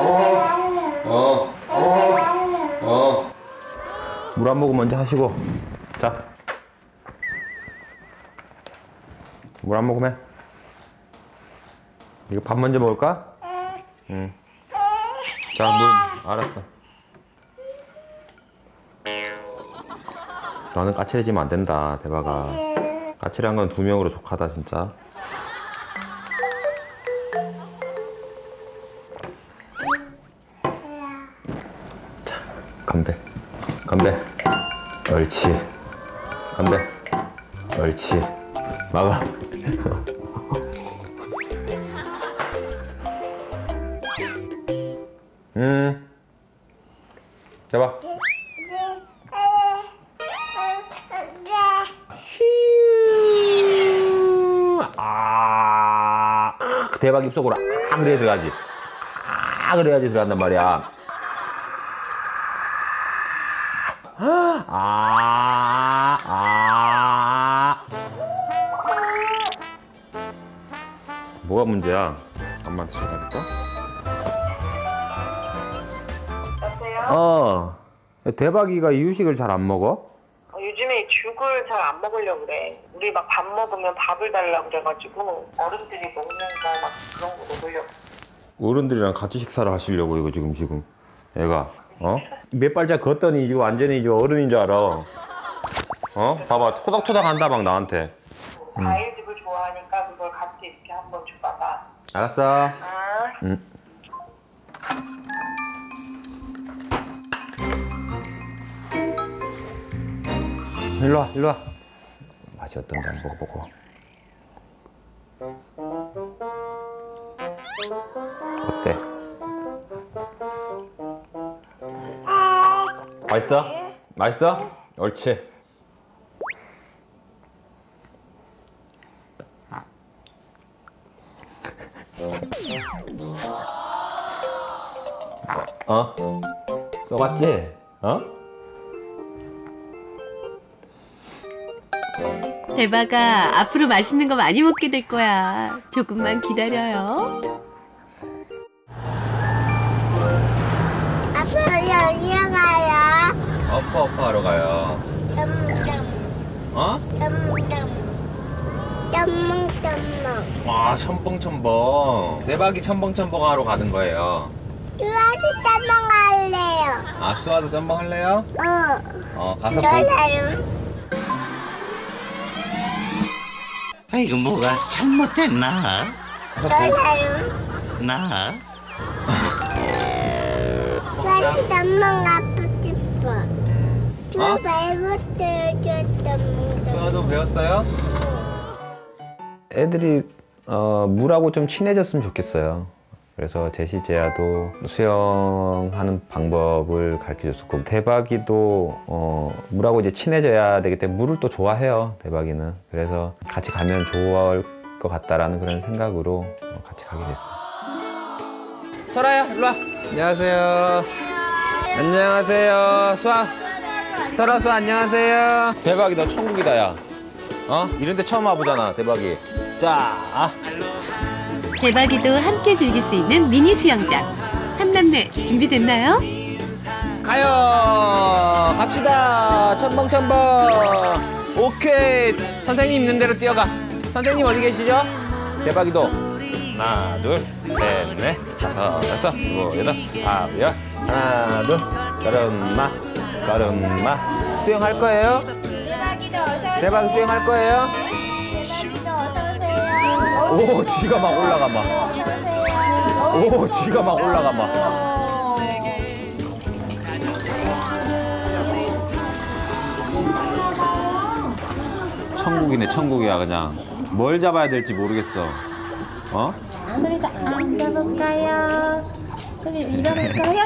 어. 어. 물 한 모금 먼저 하시고. 자. 물 한 모금 해. 이거 밥 먼저 먹을까? 응. 자, 물. 알았어. 너는 까칠해지면 안 된다, 대박아. 까칠한 건 두 명으로 족하다, 진짜. 자, 건배. 건배. 옳지. 건배. 옳지. 막아. 음. 대박. 아, 대박 입속으로 아 그래야 들어가지. 아 그래야지 들어간단 말이야. 아, 아. 뭐가 문제야? 엄마한테 전화할까? 어. 대박이가 이유식을 잘 안 먹어? 어, 요즘에 죽을 잘 안 먹으려고 그래. 우리 막 밥 먹으면 밥을 달라고 그래가지고 어른들이 먹는 거 막 그런 거 먹으려고. 어른들이랑 같이 식사를 하시려고 이거 지금 지금 애가 어? 몇 발짝 걷더니 지금 완전히 이제 어른인 줄 알아. 어? 봐봐 토닥토닥 한다 막 나한테. 음. 과일즙을 좋아하니까 그걸 같이 이렇게 한번 줘봐봐. 알았어. 아. 응. 일로 와, 일로 와. 맛이 어떤지 한번 먹어보고. 어때? 맛있어? 맛있어? 옳지. 어? 쏘갔지? 어? 대박아, 앞으로 맛있는 거 많이 먹게 될 거야. 조금만 기다려요. 아빠 어디로 가요? 어퍼 어퍼 하러 가요. 덤덤 어? 덤덤 덤멍덤멍 와 첨벙첨벙. 대박이 첨벙첨벙 하러 가는 거예요. 수아도 덤멍 할래요. 아 수아도 첨벙 할래요? 어. 어 가서 보. 놀아요. 아이고 뭐가 잘못됐나? 놀아요. 나? 나는 덤멍 아빠 싶어. 두 배부터 줬던 수영도 배웠어요? 애들이 어, 물하고 좀 친해졌으면 좋겠어요. 그래서 제시, 제아도 수영하는 방법을 가르쳐줬었고, 대박이도 어, 물하고 이제 친해져야 되기 때문에 물을 또 좋아해요, 대박이는. 그래서 같이 가면 좋을 것 같다라는 그런 생각으로 같이 가게 됐어요. 설아야, 일로 와. 안녕하세요. 안녕하세요. 수아. 설아, 수아, 안녕하세요. 대박이다, 천국이다, 야. 어? 이런 데 처음 와보잖아, 대박이. 자, 아. 대박이도 함께 즐길 수 있는 미니 수영장. 삼남매 준비됐나요? 가요! 갑시다! 첨벙첨벙! 오케이! 선생님 있는 대로 뛰어가. 선생님 어디 계시죠? 대박이도. 하나, 둘, 셋, 넷, 다섯, 여섯, 일곱, 여덟, 아홉, 열. 하나, 둘, 걸음마, 걸음마. 수영할 거예요? 대박이도 어서 대박 수영할 거예요? 오, 쥐가 막 올라가 막. 오, 쥐가 막 올라가 막. 천국이네, 천국이야 그냥. 뭘 잡아야 될지 모르겠어. 어? 우리가 앉아볼까요? 저기 일어났어요?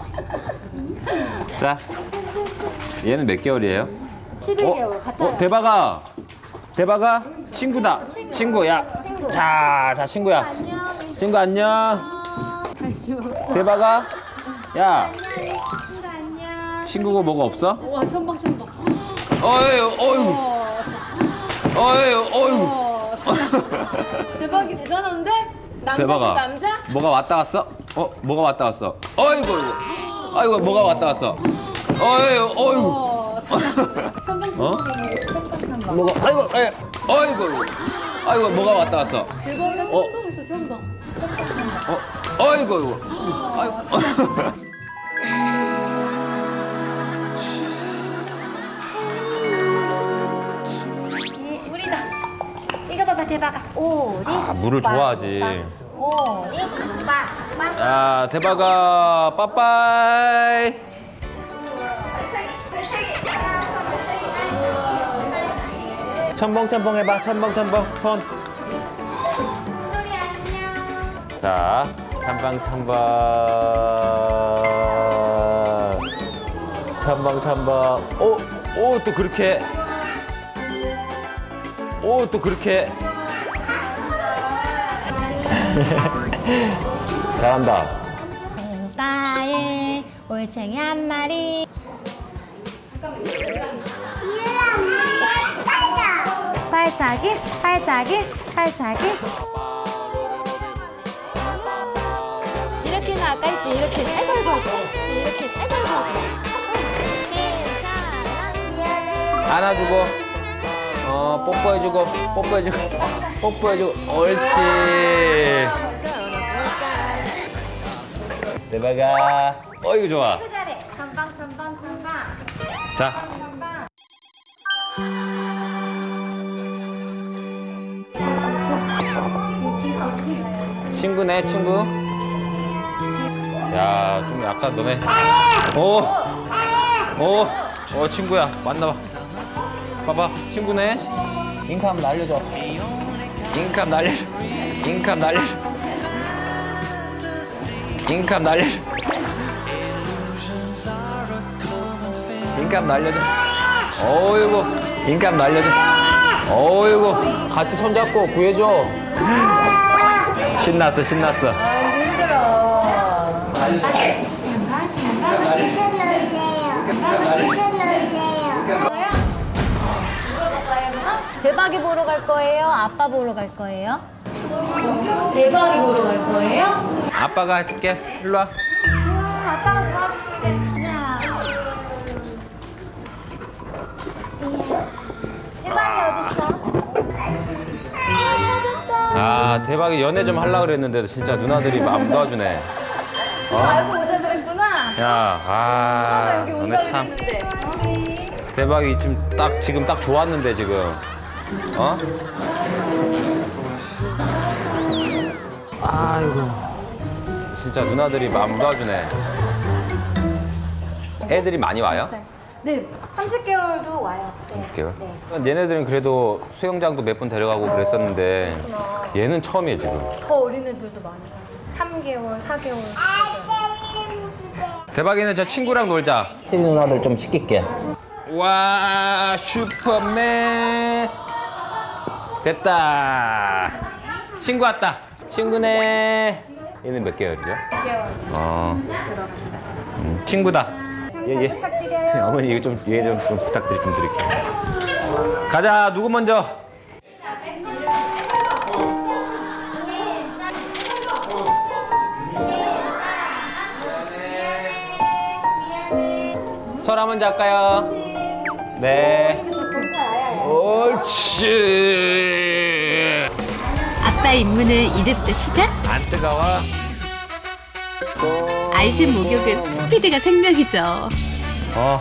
자, 얘는 몇 개월이에요? 십일 개월 같아요. 어, 대박아. 대박아, 친구다. 친구야. 친구. 자, 자, 친구야. 안녕. 친구 안녕. 대박아. 야. 친구 안녕. 친구가 뭐가 없어? 와, 첨벙 첨벙. 어휴, 어휴. 어휴, 어휴. 대박이 대단한데? 남자 대박아. 남자? 뭐가 왔다 갔어? 어, 뭐가 왔다 갔어? 어이구, 아이고, 뭐가 왔다 갔어? 어휴, 어휴. 어? 뭐가, 아이고, 아이, 어이구, 아이고, 뭐가 왔다 갔어? 대박이가 첨벙했어, 첨벙. 어, 어이구, 아이고. 물이다. 이거 봐봐, 대박아. 오리. 아, 물을 좋아하지. 오리, 빠빠. 야, 대박아, 빠빠이. 첨벙첨벙 해봐, 첨벙첨벙, 손. 자, 첨벙첨벙. 첨벙첨벙. 오, 오, 또 그렇게. 오, 또 그렇게. 잘한다. 강가에 올챙이 한 마리. 팔차기, 팔차기, 팔차기. 이렇게는 아까 했지, 이렇게는 아이고 아이고 아이고. 이렇게 아이고 아이고 아이고. 안아주고, 어, 뽀뽀해주고, 뽀뽀해주고, 뽀뽀해주고, 옳지. 대박아. 어이구, 좋아. 잘해. 전방, 전방, 전방. 자. 친구네, 친구. 야, 좀 약간 너네. 오, 오, 어, 친구야. 만나봐. 봐봐, 친구네. 잉크 한번 날려줘. 잉크 한번 날려줘. 잉크 한번 날려줘. 잉크 한번 날려줘. 잉크 한번 날려줘. 어이구, 잉크 한번 날려줘. 어이구, 같이 손잡고 구해줘. 신났어, 신났어. 대박이 보러 갈 거예요? 아빠 보러 갈 거예요? 대박이 보러 갈 거예요? 아빠가 해줄게. 일로 와. 우와, 아빠가 도와주신대. 자. 대박이 어딨어? 아, 대박이 연애 좀 하려고 그랬는데 진짜 누나들이 안 도와주네. 어? 알고 오자 그랬구나. 야, 아, 수아가 여기 온다 너네 참. 그랬는데. 대박이 지금 딱 지금 딱 좋았는데 지금. 어? 아이고. 진짜 누나들이 안 도와주네. 애들이 많이 와요? 네, 삼십 개월도 와요. 네. 삼십 개월? 네. 얘네들은 그래도 수영장도 몇 번 데려가고 그랬었는데 얘는 처음이에요 지금. 더 어린 애들도 많아요. 삼 개월, 사 개월. 대박이는 저 친구랑 놀자. 찌리 누나들 좀 시킬게. 와, 슈퍼맨. 됐다. 친구 왔다. 친구네. 얘는 몇 개월이죠? 육 개월. 어. 들어갔어요. 음, 친구다. 얘, 얘. 부탁드려요. 어머니 이거 좀, 얘 좀, 좀 부탁드리, 좀 드릴게요. 가자, 누구 먼저? 설아 먼저 할까요? 네. 옳지. 아빠 임무는 이제부터 시작? 안 뜨거워? 아이샘 목욕은 스피드가 생명이죠. 어.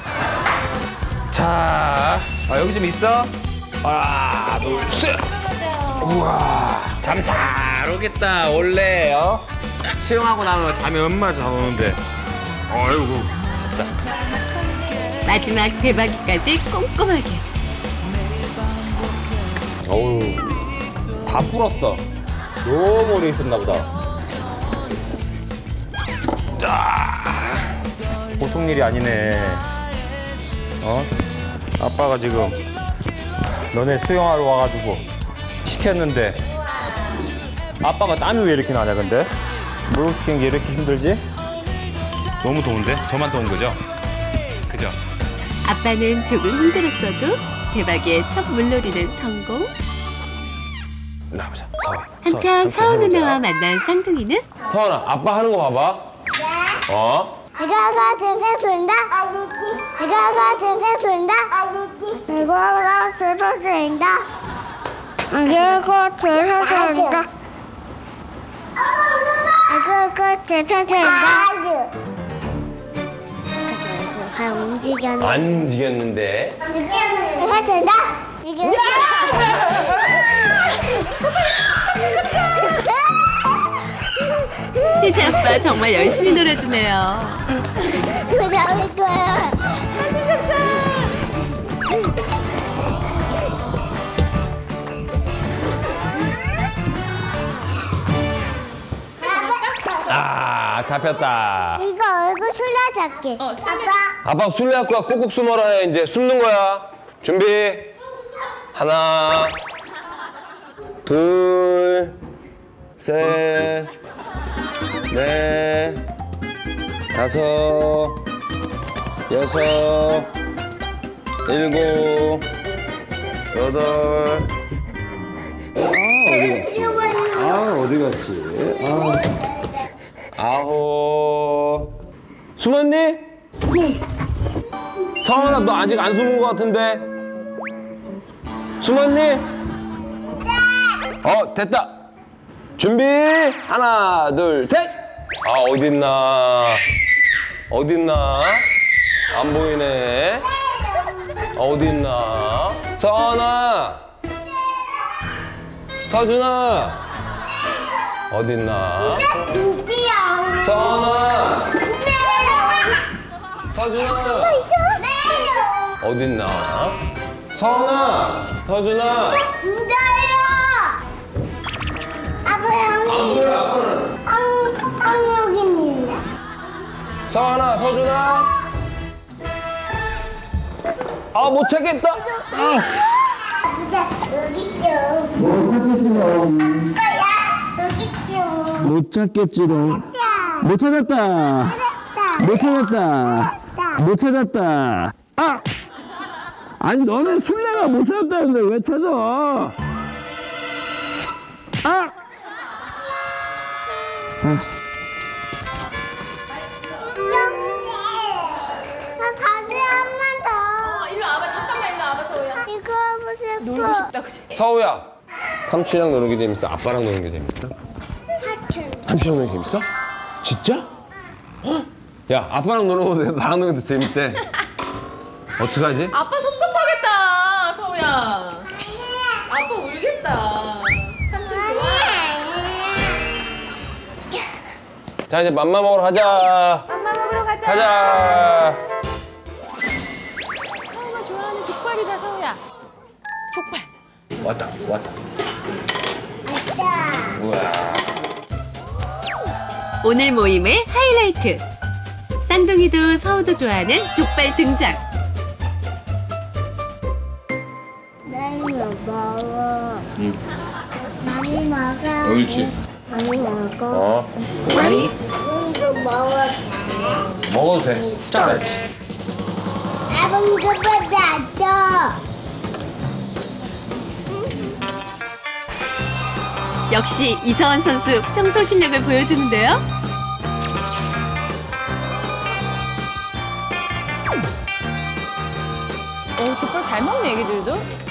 자, 아, 여기 좀 있어? 하나, 둘, 셋. 우와. 잠 잘 오겠다, 원래. 어? 딱 수영하고 나면 잠이 얼마나 잘 오는데. 아이고, 진짜. 마지막 대박이까지 꼼꼼하게. 어우, 다 불었어. 너무 오래 있었나 보다. 자, 보통 일이 아니네. 어? 아빠가 지금 너네 수영하러 와가지고 시켰는데 아빠가 땀이 왜 이렇게 나냐 근데? 목욕 시키는 게 이렇게 힘들지? 너무 더운데? 저만 더운 거죠? 그죠? 아빠는 조금 힘들었어도 대박이의 첫 물놀이는 성공. 나보자. 한편 서우 누나와 만난 쌍둥이는 서원아, 아빠 하는 거 봐봐. 어? 이거가 제일 쏜다. 이거가 제일 쏜다. 이거가 제일 쏜다. 이거가 제일 쏜다. 이거가 제일 쏜다. 발 움직였는데. 안 움직였는데. 이거 된다. 이게. 혜지 아빠 정말 열심히 놀아주네요. 왜 나올 거야? 아, 잡혔다. 이거 얼굴 술래잡기. 어, 술래. 아빠 술래 갖고 와. 꼭꼭 숨어라 해. 이제 숨는 거야. 준비. 하나, 둘, 셋, 넷, 다섯, 여섯, 일곱, 여덟. 아, 어디 갔지? 아, 아홉. 숨었니? 네. 성원아, 너 아직 안 숨은 것 같은데? 숨었니? 네. 어, 됐다. 준비. 하나, 둘, 셋. 아, 어딨나? 어딨나? 안 보이네. 어딨나? 서원아. 서준아. 어딨나? 서원아. 서준아. 어딨나? 서원아. 서준아. 진짜요. 아빠야. 안 보여, 아빠는. 아, 여기 있네. 서원아, 서준아. 아, 못 찾겠다. 아. 여기 있죠. 못 찾겠지롱. 아빠야. 여기 있죠. 못 찾겠지롱. 못 찾았다. 못 찾았다. 못 찾았다. 아! 아니, 너네 술래가 못 찾았다는데 왜 찾아? 아! 나 다시 한 번 더. 어, 일로 와봐. 잠깐만 일로 와봐, 서우야. 이거 하고 싶어. 놀고 싶다, 그치? 서우야, 삼촌이랑 노는 게 재밌어? 아빠랑 노는 게 재밌어? 하춘. 삼촌이랑 노는 게 재밌어? 진짜? 헉? 야, 아빠랑 노는 거보다 나랑 노는 게 더 재밌대. 어떡하지? 아빠 섭섭하겠다, 서우야. 아빠 울겠다. 삼촌 좋아? 자, 이제 맘마 먹으러 가자. 맘마 먹으러 가자. 가자. 왔다 왔다. 왔다. 우와. 오늘 모임의 하이라이트. 쌍둥이도 서우도 좋아하는 족발 등장. 많이 먹어. 응. 많이 먹어. 옳지. 많이 먹어. 어. 많이? 이거 먹어도 돼? 먹어도 돼. 스타트. 아버지가 낫죠. 역시 이서원 선수 평소 실력을 보여주는데요. 오, 족발 잘 먹네, 애기들도.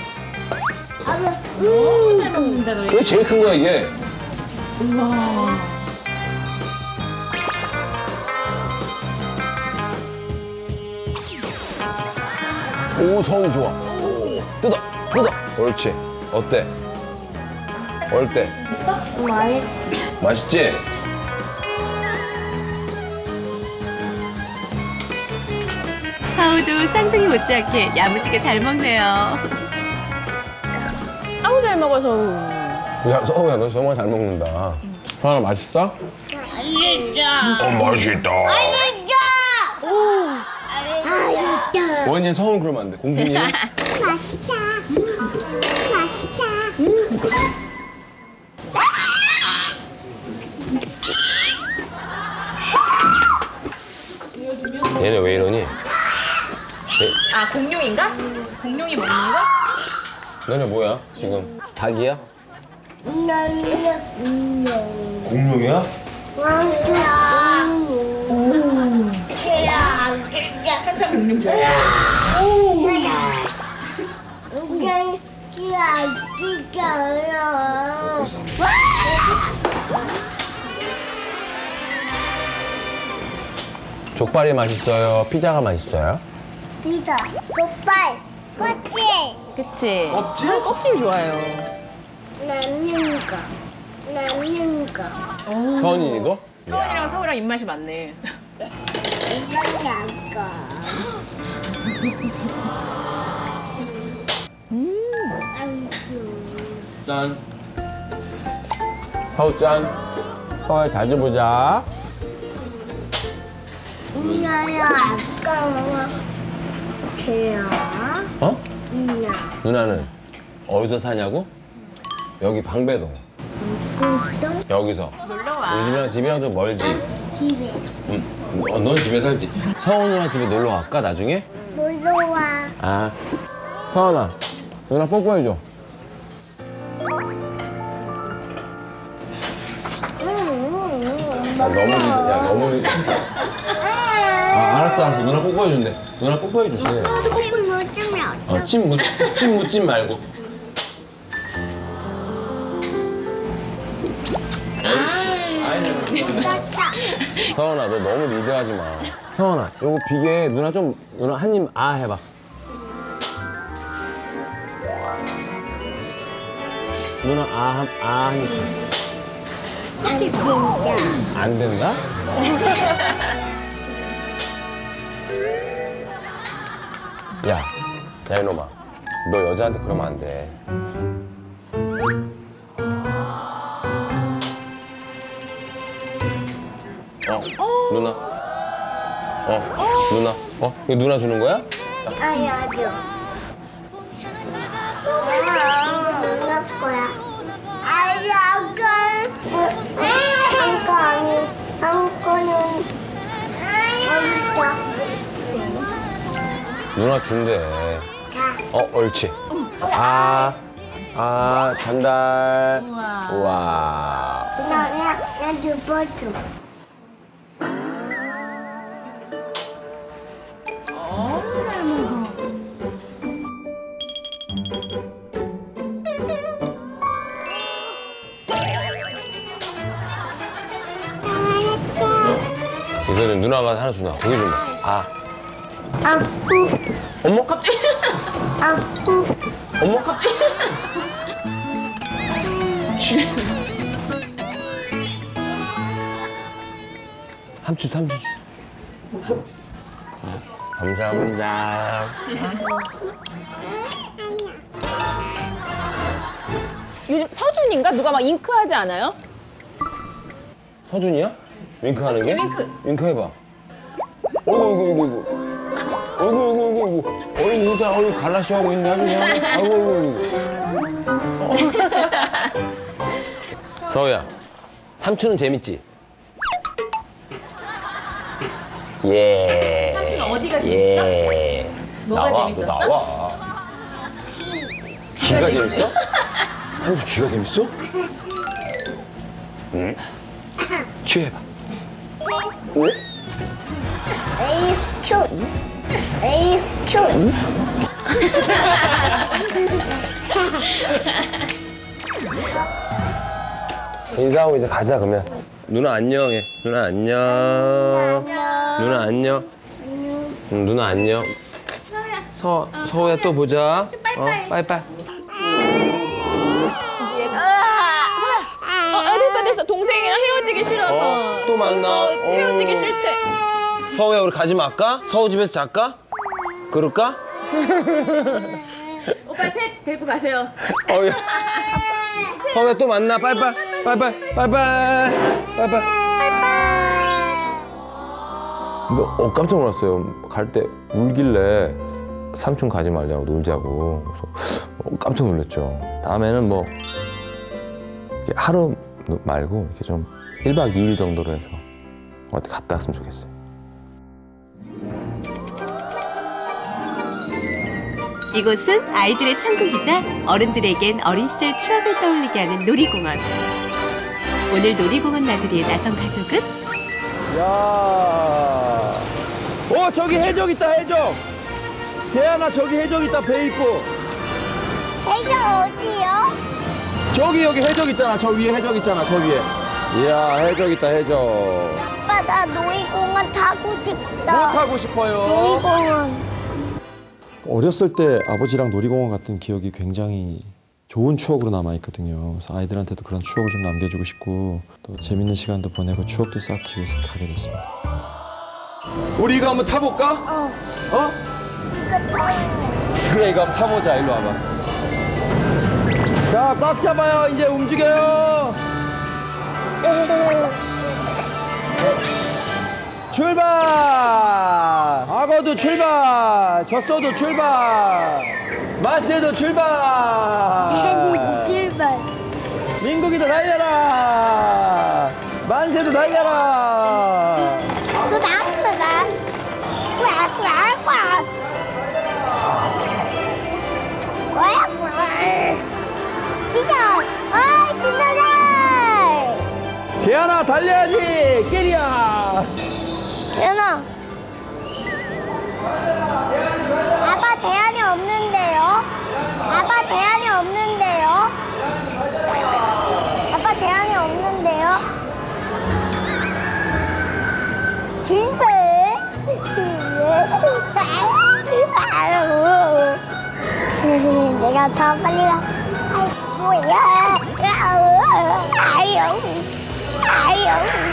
너무 잘 먹는다, 너. 그게 제일 큰 거야 이게. 우와. 오, 서운이 좋아. 뜯어, 뜯어. 옳지. 어때? 어때? 많이. 맛있지? 서우도 쌍둥이 못지않게 야무지게 잘 먹네요. 아우, 잘 먹어, 서우. 야, 서우야, 너 정말 잘 먹는다. 서운아, 맛있어? 맛있어. 어, 맛있다. 맛있어. 오. 맛있다. 원인 서운 그러면 안 돼. 공주님. 맛있다. 맛있다. 얘네 왜 이러니? 얘, 아, 공룡인가? 공룡이 먹는 거? 너네 뭐야, 지금? 닭이야? 나는 공룡이야? 왕이야. 한참 공룡 좋아해. 그냥 기아지가요. 족발이 맛있어요? 피자가 맛있어요? 피자, 족발, 껍질. 그치. 껍질? 껍질 좋아해요. 남는 거, 남는 거. 서운이 이거? 서원이랑 서우랑 입맛이 맞네. 이건 약간. 음. 짠. 서우 짠. 서우야 자주 보자. 누나야, 아까 걔야. 어? 누나. 누나는 어디서 사냐고? 여기 방배동. 구동 여기서. 놀러와. 우리 집이랑 집이랑 좀 멀지? 집에. 응. 어, 넌 집에 살지? 서원 누나 집에 놀러 갈까, 나중에? 놀러 와. 아. 서원아, 누나 뽀뽀해줘. 야, 너무, 야, 너무. 아, 알았어, 알았어. 누나 뽀뽀해준대. 누나 뽀뽀해줘. 뽀뽀 못하면 어, 침 묻, 침 묻지 말고. 서원아, 너 너무 리드하지 마. 서원아, 요거 비계 누나 좀, 누나 한 입 아 해봐. 누나 아, 한, 아 하니까. 껍질 좋아. 안 된다? 야, 야 이놈아, 너 여자한테 그러면 안 돼. 어, 누나. 어, 누나. 어, 이거 누나 주는 거야? 아니, 아니요. 아, 누나 거야. 아니, 아까. 아까 아니, 아까는. 어딨어? 누나 준대. 어, 옳지. 아, 아, 전달. 우와. 나, 나, 나 누워줘. 이거는 누나가 하나 준다. 고기 준다. 아. 아프. 어머? 갑자기. 아프. 어머? 갑자기. 삼주, 삼주. 감사합니다. 요즘 서준인가? 누가 막 잉크하지 않아요? 서준이야? 윙크하는 게? 윙크. 윙크 해봐. 어이구 어이구 어이구 어이구 어이구 어이구 어이구 진짜 어이구 갈라쇼 하고 있네 아주 그냥. 아이고 어이구 어이구. 서우야, 삼촌은 재밌지? 예. 삼촌 어디가 재밌어? 예. 뭐가 나와, 재밌었어? 너 나와. 귀가 재밌어? 삼촌 귀가 재밌어? 응? 취해봐. 왜? 에이, 촌. 에이, 촌. 인사하고 이제 가자 그러면. 누나 안녕해. 누나 안녕. 안녕. 누나 안녕. 응, 누나 안녕. 서 서우야 또 보자. 어, 빠이빠이. 어, 어, 됐어 됐어. 동생이랑 헤어지기 싫어서. 어, 또 만나. 어, 헤어지기 어. 싫대. 서우야 우리 가지 말까? 서우 집에서 잘까? 그럴까? 오빠 셋 데리고 가세요. 어, 야. 서우야 또 만나. 빠이빠이. 빠이빠이. 빠이빠이. 빠이빠이. 뭐, 어, 깜짝 놀랐어요. 갈 때 울길래 삼촌 가지 말자고 놀자고. 그래서 어, 깜짝 놀랐죠. 다음에는 뭐 이렇게 하루 말고 이렇게 좀 일 박 이 일 정도로 해서 어디 갔다 왔으면 좋겠어요. 이곳은 아이들의 천국이자 어른들에겐 어린 시절 추억을 떠올리게 하는 놀이공원. 오늘 놀이공원 나들이에 나선 가족은 야, 어 저기 해적 있다 해적. 대안아 저기 해적 있다 배 있고. 해적 어디요? 저기 여기 해적 있잖아 저 위에 해적 있잖아 저 위에. 이야 해적 있다 해적. 아빠 나 놀이공원 타고 싶다. 뭐 타고 싶어요? 놀이공원. 어렸을 때 아버지랑 놀이공원 갔던 기억이 굉장히 좋은 추억으로 남아있거든요. 그래서 아이들한테도 그런 추억을 좀 남겨주고 싶고 또 재밌는 시간도 보내고 추억도 쌓기 위해서 가게 됐습니다. 우리 이거 한번 타볼까? 어. 어? 그래 이거 한번 타보자. 일로 와봐. 자 꽉 잡아요. 이제 움직여요. 출발! 악어도 출발! 젖소도 출발! 만세도 출발! 출발. 민국이도 달려라! 만세도 달려라! 뚜당 뚜당. 꽉꽉꽉. 꽉꽉. 진짜. 아 신나네. 대안아 달려야지! 끼리야! 대안아. 아빠 대안이 없는데요? 아빠 대안이 없는데요? 아빠 대안이 없는데요? 진짜? 내가 더 빨리 가. 아이, 뭐야? 아유, 아유.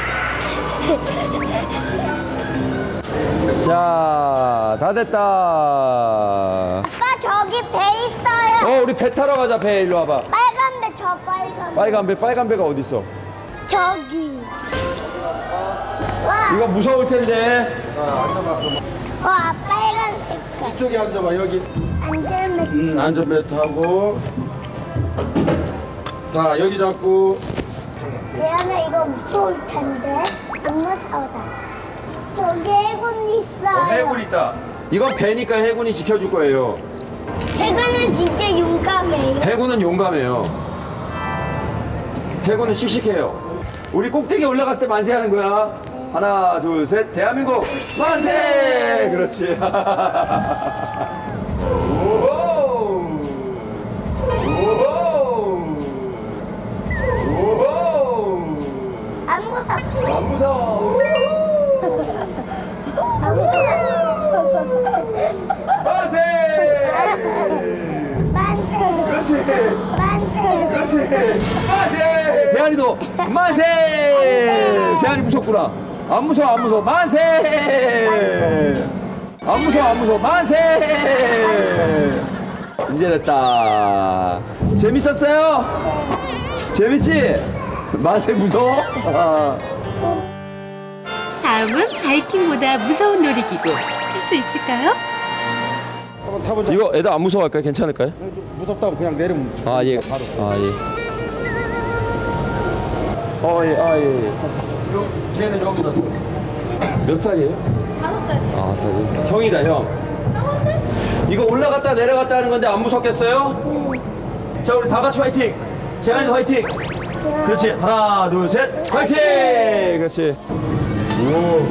자, 다 됐다. 아빠 저기 배 있어요. 어, 우리 배 타러 가자. 배 일로 와봐. 빨간 배, 저 빨간 배. 빨간 배, 빨간 배가 어디 있어? 저기. 와, 이거 무서울 텐데. 와 빨간 색깔. 이쪽에 앉아봐 여기. 안전벨트. 음, 안전벨트 하고. 자 여기 잡고. 대안아 이거 무서울 텐데. 안 무서워다. 저기 해군 있어요. 어, 해군 있다. 이건 배니까 해군이 지켜줄 거예요. 해군은 진짜 용감해요. 해군은 용감해요. 해군은 씩씩해요. 우리 꼭대기에 올라갔을 때 만세하는 거야. 하나, 둘, 셋. 대한민국 만세! 그렇지. 오호! 오호! 오호! 안 무서워. 안 무서워. 만세! 만세. 그렇지. 만세. 그렇지. 만세! 대한이도 만세! 대한이 무섭구나. 안 무서워, 안 무서워. 만세! 안 무서워, 안 무서워. 만세! 이제 됐다. 재밌었어요? 재밌지? 맛에 무서워? 아. 다음은 바이킹보다 무서운 놀이기구 할 수 있을까요? 한번 타보자. 이거 애들 안 무서워할까요? 괜찮을까요? 무섭다고 그냥 내리면 아 예. 바로. 아 예. 어 예. 아 예. 예. 걔는 여기다. 몇 살이에요? 다섯 살이에요. 아 살이. 형이다 형. 이거 올라갔다 내려갔다 하는 건데 안 무섭겠어요? 네. 자 우리 다 같이 화이팅. 재환이도 화이팅. 그렇지. 하나 둘 셋. 화이팅. 그렇지. 오.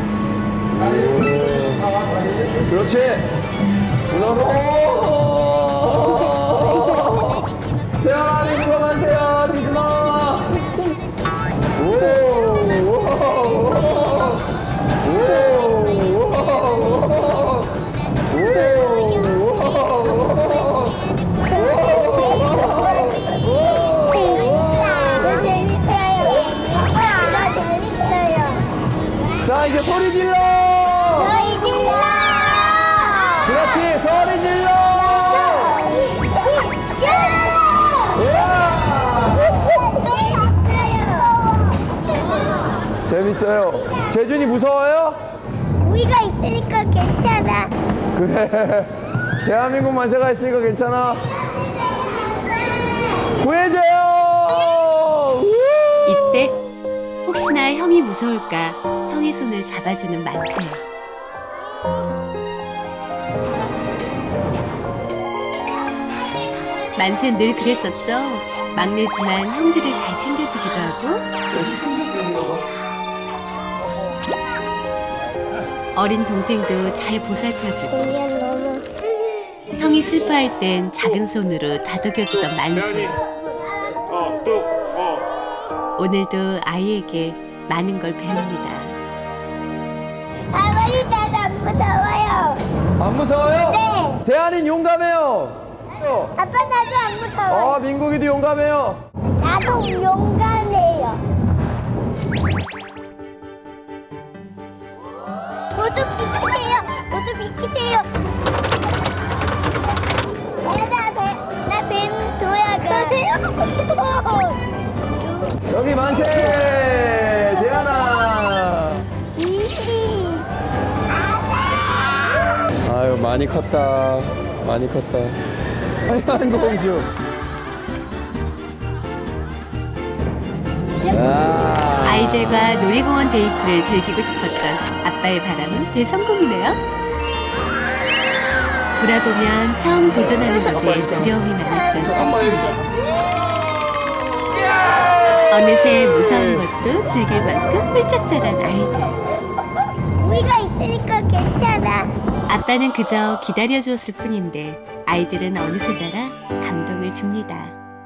그렇지. 올라가. 대환이 누가 만세요. 뒤지마. 오. 자 이제 소리 질러! 소리 질러! 그렇지 소리 질러! 재밌어요. 재준이 무서워요? 우리가 있으니까 괜찮아. 그래. 대한민국 만세가 있으니까 괜찮아. 구해줘요! 이때 혹시나 형이 무서울까 형의 손을 잡아주는 만세. 만세는 늘 그랬었죠. 막내지만 형들을 잘 챙겨주기도 하고 어린 동생도 잘 보살펴주고 형이 슬퍼할 땐 작은 손으로 다독여주던 만세. 오늘도 아이에게 많은 걸 배웁니다. 아버지 나도 안 무서워요. 안 무서워요? 네. 대한인 용감해요. 아빠 나도 안 무서워. 어, 민국이도 용감해요. 나도 용감해요. 모두 비키세요. 모두 비키세요. 나 배, 나 배는 돌아가. 여기 만세! 대한아! 아유 많이 컸다. 많이 컸다. 하얀 공주. 아. 아이들과 놀이공원 데이트를 즐기고 싶었던 아빠의 바람은 대성공이네요. 돌아보면 처음 도전하는 것에 두려움이 많았던 상태. 어느새 무서운 것도 즐길 만큼 훌쩍 자란 아이들. 우리가 있으니까 괜찮아. 아빠는 그저 기다려주었을 뿐인데 아이들은 어느새 자라 감동을 줍니다.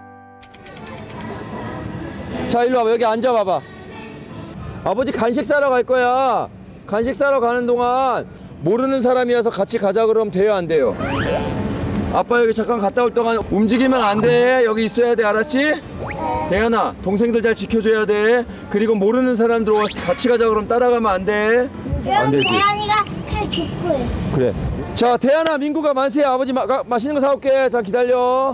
자 일로 와봐. 여기 앉아봐봐. 아버지 간식 사러 갈 거야. 간식 사러 가는 동안 모르는 사람이어서 같이 가자 그러면 돼요 안 돼요? 아빠 여기 잠깐 갔다 올 동안 움직이면 안 돼. 여기 있어야 돼. 알았지? 대현아 동생들 잘 지켜줘야 돼. 그리고 모르는 사람들 와서 같이 가자 그러면 따라가면 안 돼. 안 되지. 대한이가 칼 줄 거예요. 그래. 자 대현아 민구가 만세야. 아버지 마, 가, 맛있는 거 사올게. 자 기다려.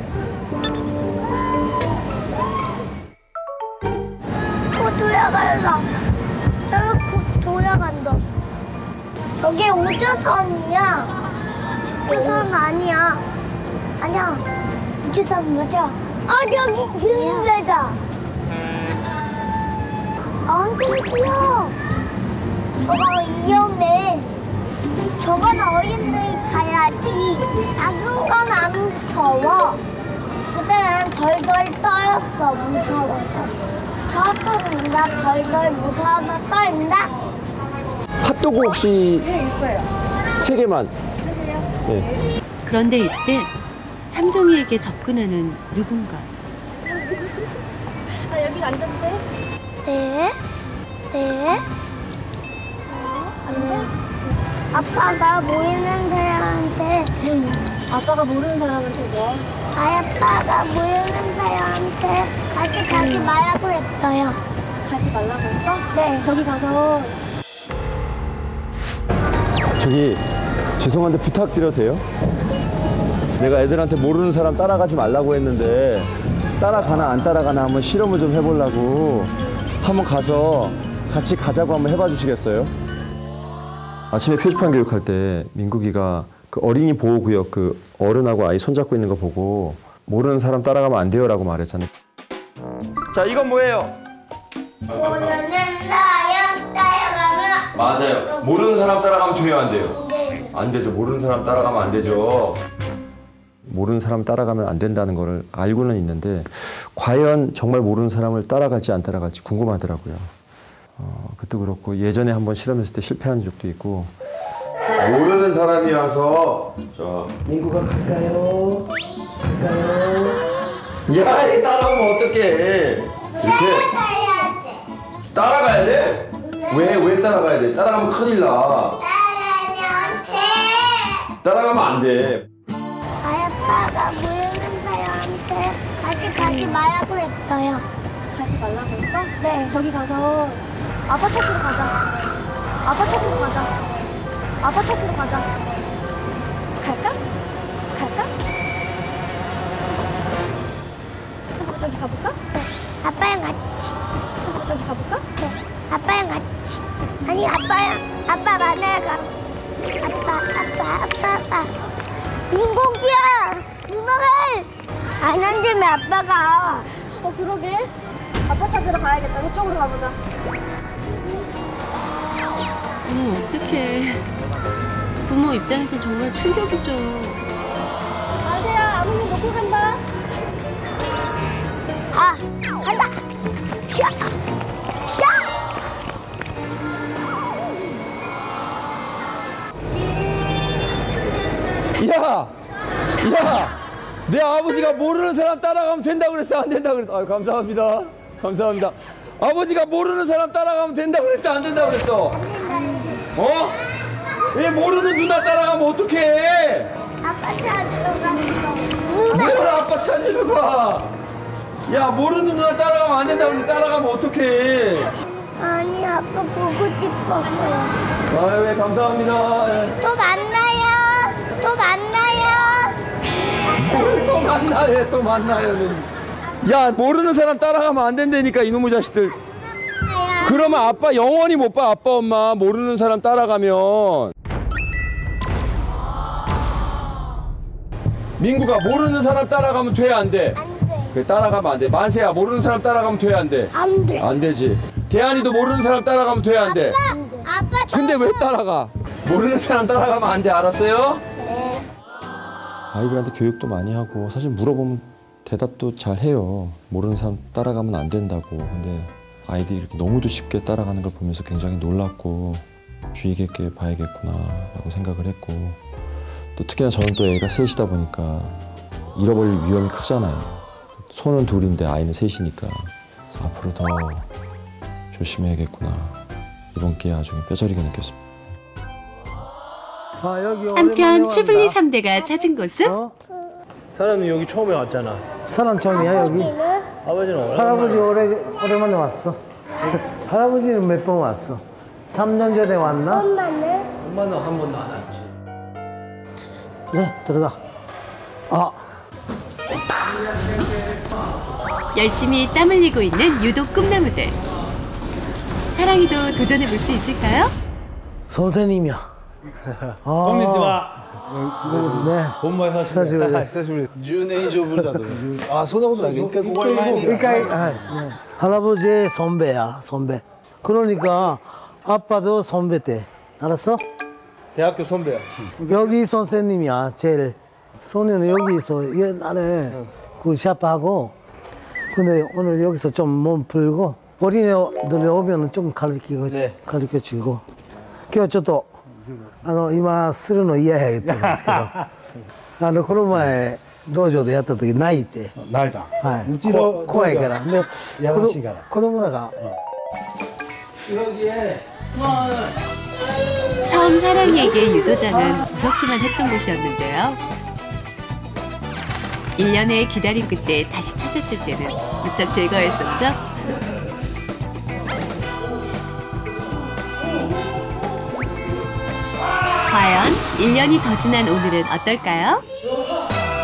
곧 돌아간다. 저기 곧 돌아간다. 저게 우주선이야. 우주선 아니야. 아니야. 우주선 맞아. 아 저기 기회다. 안 들려. 저거 위험해. 저건 어린들이 가야지. 작은 건 안 무서워. 근데 난 덜덜 떨었어. 무서워서. 저것도 나 덜덜 무서워서 떨린다. 핫도그 혹시 네 있어요. 세 개만. 세 개요? 네. 그런데 이때 참종이에게 접근하는 누군가. 아 여기 앉았대? 네. 네. 안 돼? 아빠가 모르는 사람한테. 아빠가 모르는 사람한테 뭐? 아빠가 모르는 사람한테 같이 가지 말라고 했어요. 가지 말라고 했어? 네. 저기 가서. 저기 죄송한데 부탁드려도 돼요? 내가 애들한테 모르는 사람 따라가지 말라고 했는데 따라가나 안 따라가나 한번 실험을 좀 해보려고 한번 가서 같이 가자고 한번 해봐 주시겠어요? 아침에 표지판 교육할 때 민국이가 그 어린이 보호구역 그 어른하고 아이 손잡고 있는 거 보고 모르는 사람 따라가면 안 돼요라고 말했잖아요. 자, 이건 뭐예요? 모르는 사람 따라가면 맞아요. 모르는 사람 따라가면 돼요, 안 돼요? 네. 안 되죠. 모르는 사람 따라가면 안 되죠. 모르는 사람 따라가면 안 된다는 거를 알고는 있는데 과연 정말 모르는 사람을 따라갈지 안 따라갈지 궁금하더라고요. 어, 그것도 그렇고 예전에 한번 실험했을 때 실패한 적도 있고 모르는 사람이라서 저 민구가 갈까요? 갈까요? 야, 이 따라오면 어떡해. 이렇게 따라가야 돼? 왜, 왜 따라가야 돼? 따라가면 큰일 나. 따라가면 안 돼. 아빠가 모르는 사람한테 같이 가지 말라고 했어요. 가지 말라고 했어? 네. 저기 가서 아파트로 가자. 아파트로 가자. 아파트로 가자. 갈까? 갈까? 저기 가볼까? 네. 아빠랑 같이. 저기 가볼까? 네. 아빠랑 같이. 아니 아빠랑 아빠 만나러 가. 아빠 아빠 아빠 아빠. 민국이야! 누나를! 안 앉으면 아빠가. 어 그러게. 아빠 찾으러 가야겠다. 저쪽으로 가보자. 어머, 어떡해. 부모 입장에서 정말 충격이죠. 아세야, 아버님 놓고 간다. 아, 간다! 샤! 샤! 야! 야! 내 아버지가 모르는 사람 따라가면 된다고 그랬어? 안 된다고 그랬어? 아유, 감사합니다. 감사합니다. 아버지가 모르는 사람 따라가면 된다고 그랬어? 안 된다고 그랬어? 어? 왜 모르는 누나 따라가면 어떡해? 아빠 찾으러 갔어. 뭘 아빠 찾으러 가? 야, 모르는 누나 따라가면 안 된다고 그랬어? 따라가면 어떡해? 아니, 아빠 보고 싶었어요. 아유, 네, 감사합니다. 예. 또 만나요. 또 만나요. 뭘 또 만나요, 또 만나요는. 야, 모르는 사람 따라가면 안 된다니까, 이놈의 자식들. 그러면 아빠 영원히 못 봐, 아빠, 엄마. 모르는 사람 따라가면. 민구가 모르는 사람 따라가면 돼, 안 돼? 안 돼. 그래, 따라가면 안 돼. 만세야, 모르는 사람 따라가면 돼, 안 돼? 안 돼. 안 되지. 대한이도 모르는 사람 따라가면 돼, 안 돼? 아빠 저. 근데 왜 따라가? 모르는 사람 따라가면 안 돼, 알았어요? 네. 아이들한테 교육도 많이 하고 사실 물어보면 대답도 잘 해요. 모르는 사람 따라가면 안 된다고. 근데 아이들이 이렇게 너무도 쉽게 따라가는 걸 보면서 굉장히 놀랐고 주의 깊게 봐야겠구나라고 생각을 했고 또 특히나 저는 또 애가 셋이다 보니까 잃어버릴 위험이 크잖아요. 손은 둘인데 아이는 셋이니까 그래서 앞으로 더 조심해야겠구나. 이번 기회에 아주 뼈저리게 느꼈습니다. 아, 여기 한편 추블리 삼 대가 찾은 곳은 어? 사람은 여기 처음에 왔잖아. 사람 처음이야 여기? 아버지는 오랜만에 할아버지 오래, 오랜만에 왔어. 할아버지는 몇 번 왔어? 삼 년 전에 왔나? 엄마는? 엄마는 한 번도 안 왔지. 그래 들어가. 아. 열심히 땀 흘리고 있는 유독 꿈나무들. 사랑이도 도전해볼 수 있을까요? 선생님이야. 아, 곤니치와. 네. 본모에 사시고. 십年以上ぶりだと思う。あ、そんなことない。一回ここに前に。 그러니까 아, 네. 할아버지의 선배야 선배. 그러니까 아빠도 선배 때 알았어? 대학교 선배야. 여기 선생님이야 제일. 소녀는 여기 있어 옛날에 그 샤프하고 근데 오늘 여기서 좀 몸 풀고 어린애들 오면 좀 가르치고 네. 가르쳐 주고. 今日ちょっとあの今するの嫌や言ってるんですけどあのこの前道場でやった時泣いて泣いた。 はいうちの怖いからでやらしいから子供らが여기에 처음 사랑이에게 유도자는 무섭기만 했던 곳이었는데요. 일 년의 기다림 끝에 다시 찾았을 때는 무척 즐거웠었죠. 과연 일 년이 더 지난 오늘은 어떨까요?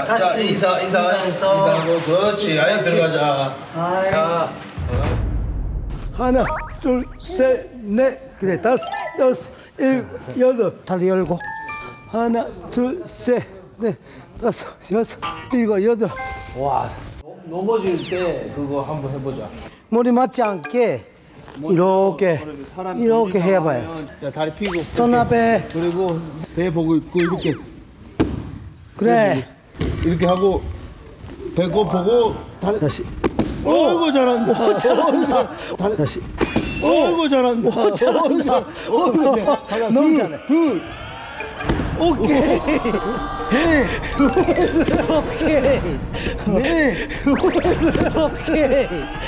다시 인사 인사 인사하고 그렇지. 아예 들어가자. 자. 하나, 둘, 셋, 넷, 그래, 다섯, 여섯, 일곱, 여덟. 다리 열고. 하나, 둘, 셋, 넷, 다섯, 여섯, 일곱, 여덟. 와. 넘어질 때 그거 한번 해보자. 머리 맞지 않게 이렇게 이렇게 해봐요. 자, 다리 펴고. 손 앞에. 그리고 배 보고 있고 이렇게. 그래. 이렇게 하고 배고 보고 다리. 다시. 어이구 잘한다. 오, 잘한다. 다리. 다시. 어이구 잘한다. 오, 잘한다. 어이구 잘한다. 하나, 너무 둘, 잘해. 둘. 오케이. 셋. 오케이. 넷. 오케이.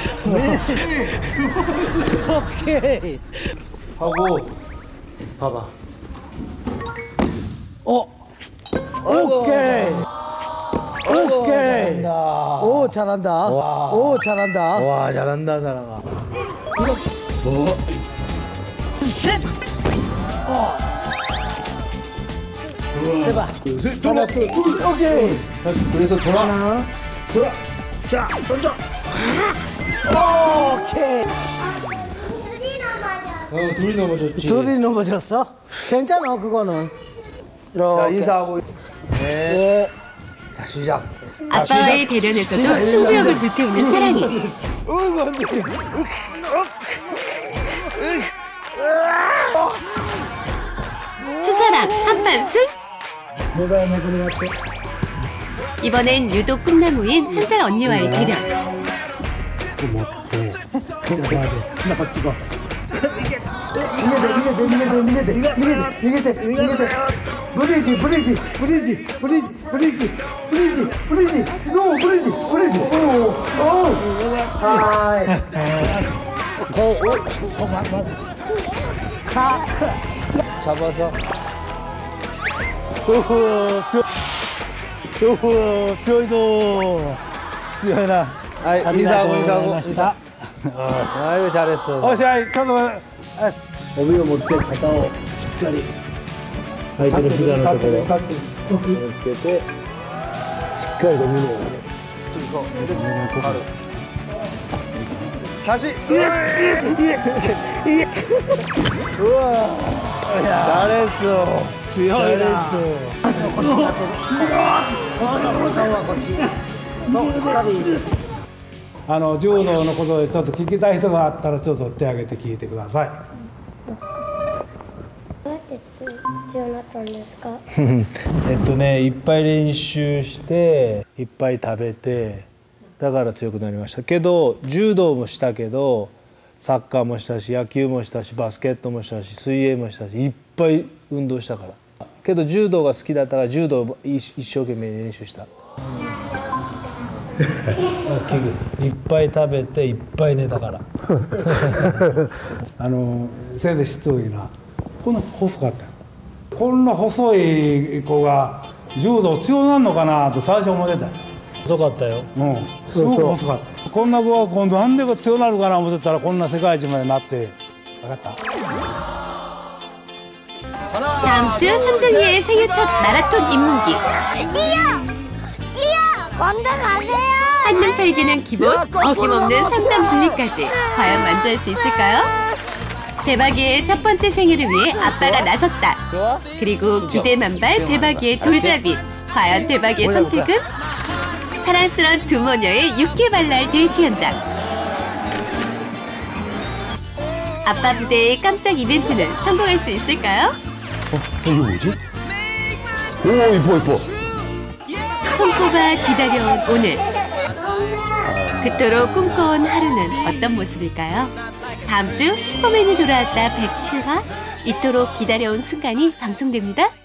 오케이. 하고 봐봐. 어. 오케이. 오케이. 오 잘한다. 오 잘한다. 와 잘한다 사랑아. 뭐? 셋. 어. 해봐. 하나, 둘, 오케이. 그래서 돌아. 하나, 돌아. 자, 던져. 오케이. 어, 둘이 넘어졌지. 둘이 넘어졌어? 괜찮아, 그거는. 이렇게. 자, 인사하고. 네. 자, 시작. 아빠의 대련에서도 승부욕을 불태우는 사랑이. 어이구, 안 돼. 추사랑 한판승? 내가 내가 같아. 이번엔 유독 꿈나무인 한 살 언니와의 대련. 나 찍어. 이게 돼, 이게 돼, 이게 돼, 이게 돼, 이게 돼, 이게 돼, 이게 돼. 브리지, 브리지, 브리지, 브리지, 브리지, 브리지, 브리지, 오, 브리지, 브리지, 오, 오. 하이. 오케이. 오, 맞, 맞. 가. 잡아서. 우후, 저, 우후, 저희도. 지현아. 아, 인사하고 인사하고 인사. 아이고 잘했어. 어, 자, 잠깐만. 어비가 못돼 갔다 오.しっかり 相手の膝のところをつけてしっかりと見る。 다시. 우와. 잘했어. 잘했어.あの柔道のことでちょっと聞きたい人があったらちょっと手挙げて聞いてください。 どうやって強くなったんですか？ えっとねいっぱい練習していっぱい食べてだから強くなりましたけど柔道もしたけどサッカーもしたし野球もしたしバスケットもしたし水泳もしたしいっぱい運動したからけど柔道が好きだったから柔道を一生懸命練習した。いっぱい食べていっぱい寝たからあの先生知った時なこんな細かったよ。こんな細い子が柔道強なるのかなと最初思ってたよ。 細かったよ。 うんすごく細かった。こんな子は今度なんで強なるかな思ってたらこんな世界一までなって分かった。 다음 주 삼둥이의 생애 첫 마라톤 입문기. 이야! 이야! 먼저 가세요! 한눈 팔기는 기본, 어김없는 상담 분리까지. 과연 만족할 수 있을까요? 대박이의 첫 번째 생일을 위해 아빠가 나섰다. 그리고 기대만발 대박이의 돌잡이. 과연 대박이의 선택은? 사랑스러운 두 모녀의 육회발랄 데이트 현장. 아빠 부대의 깜짝 이벤트는 성공할 수 있을까요? 어, 이게 뭐지? 오, 이뻐, 이뻐. 손꼽아 기다려온 오늘. 그토록 꿈꿔온 하루는 어떤 모습일까요? 다음 주 슈퍼맨이 돌아왔다 백칠 화 이토록 기다려온 순간이 방송됩니다.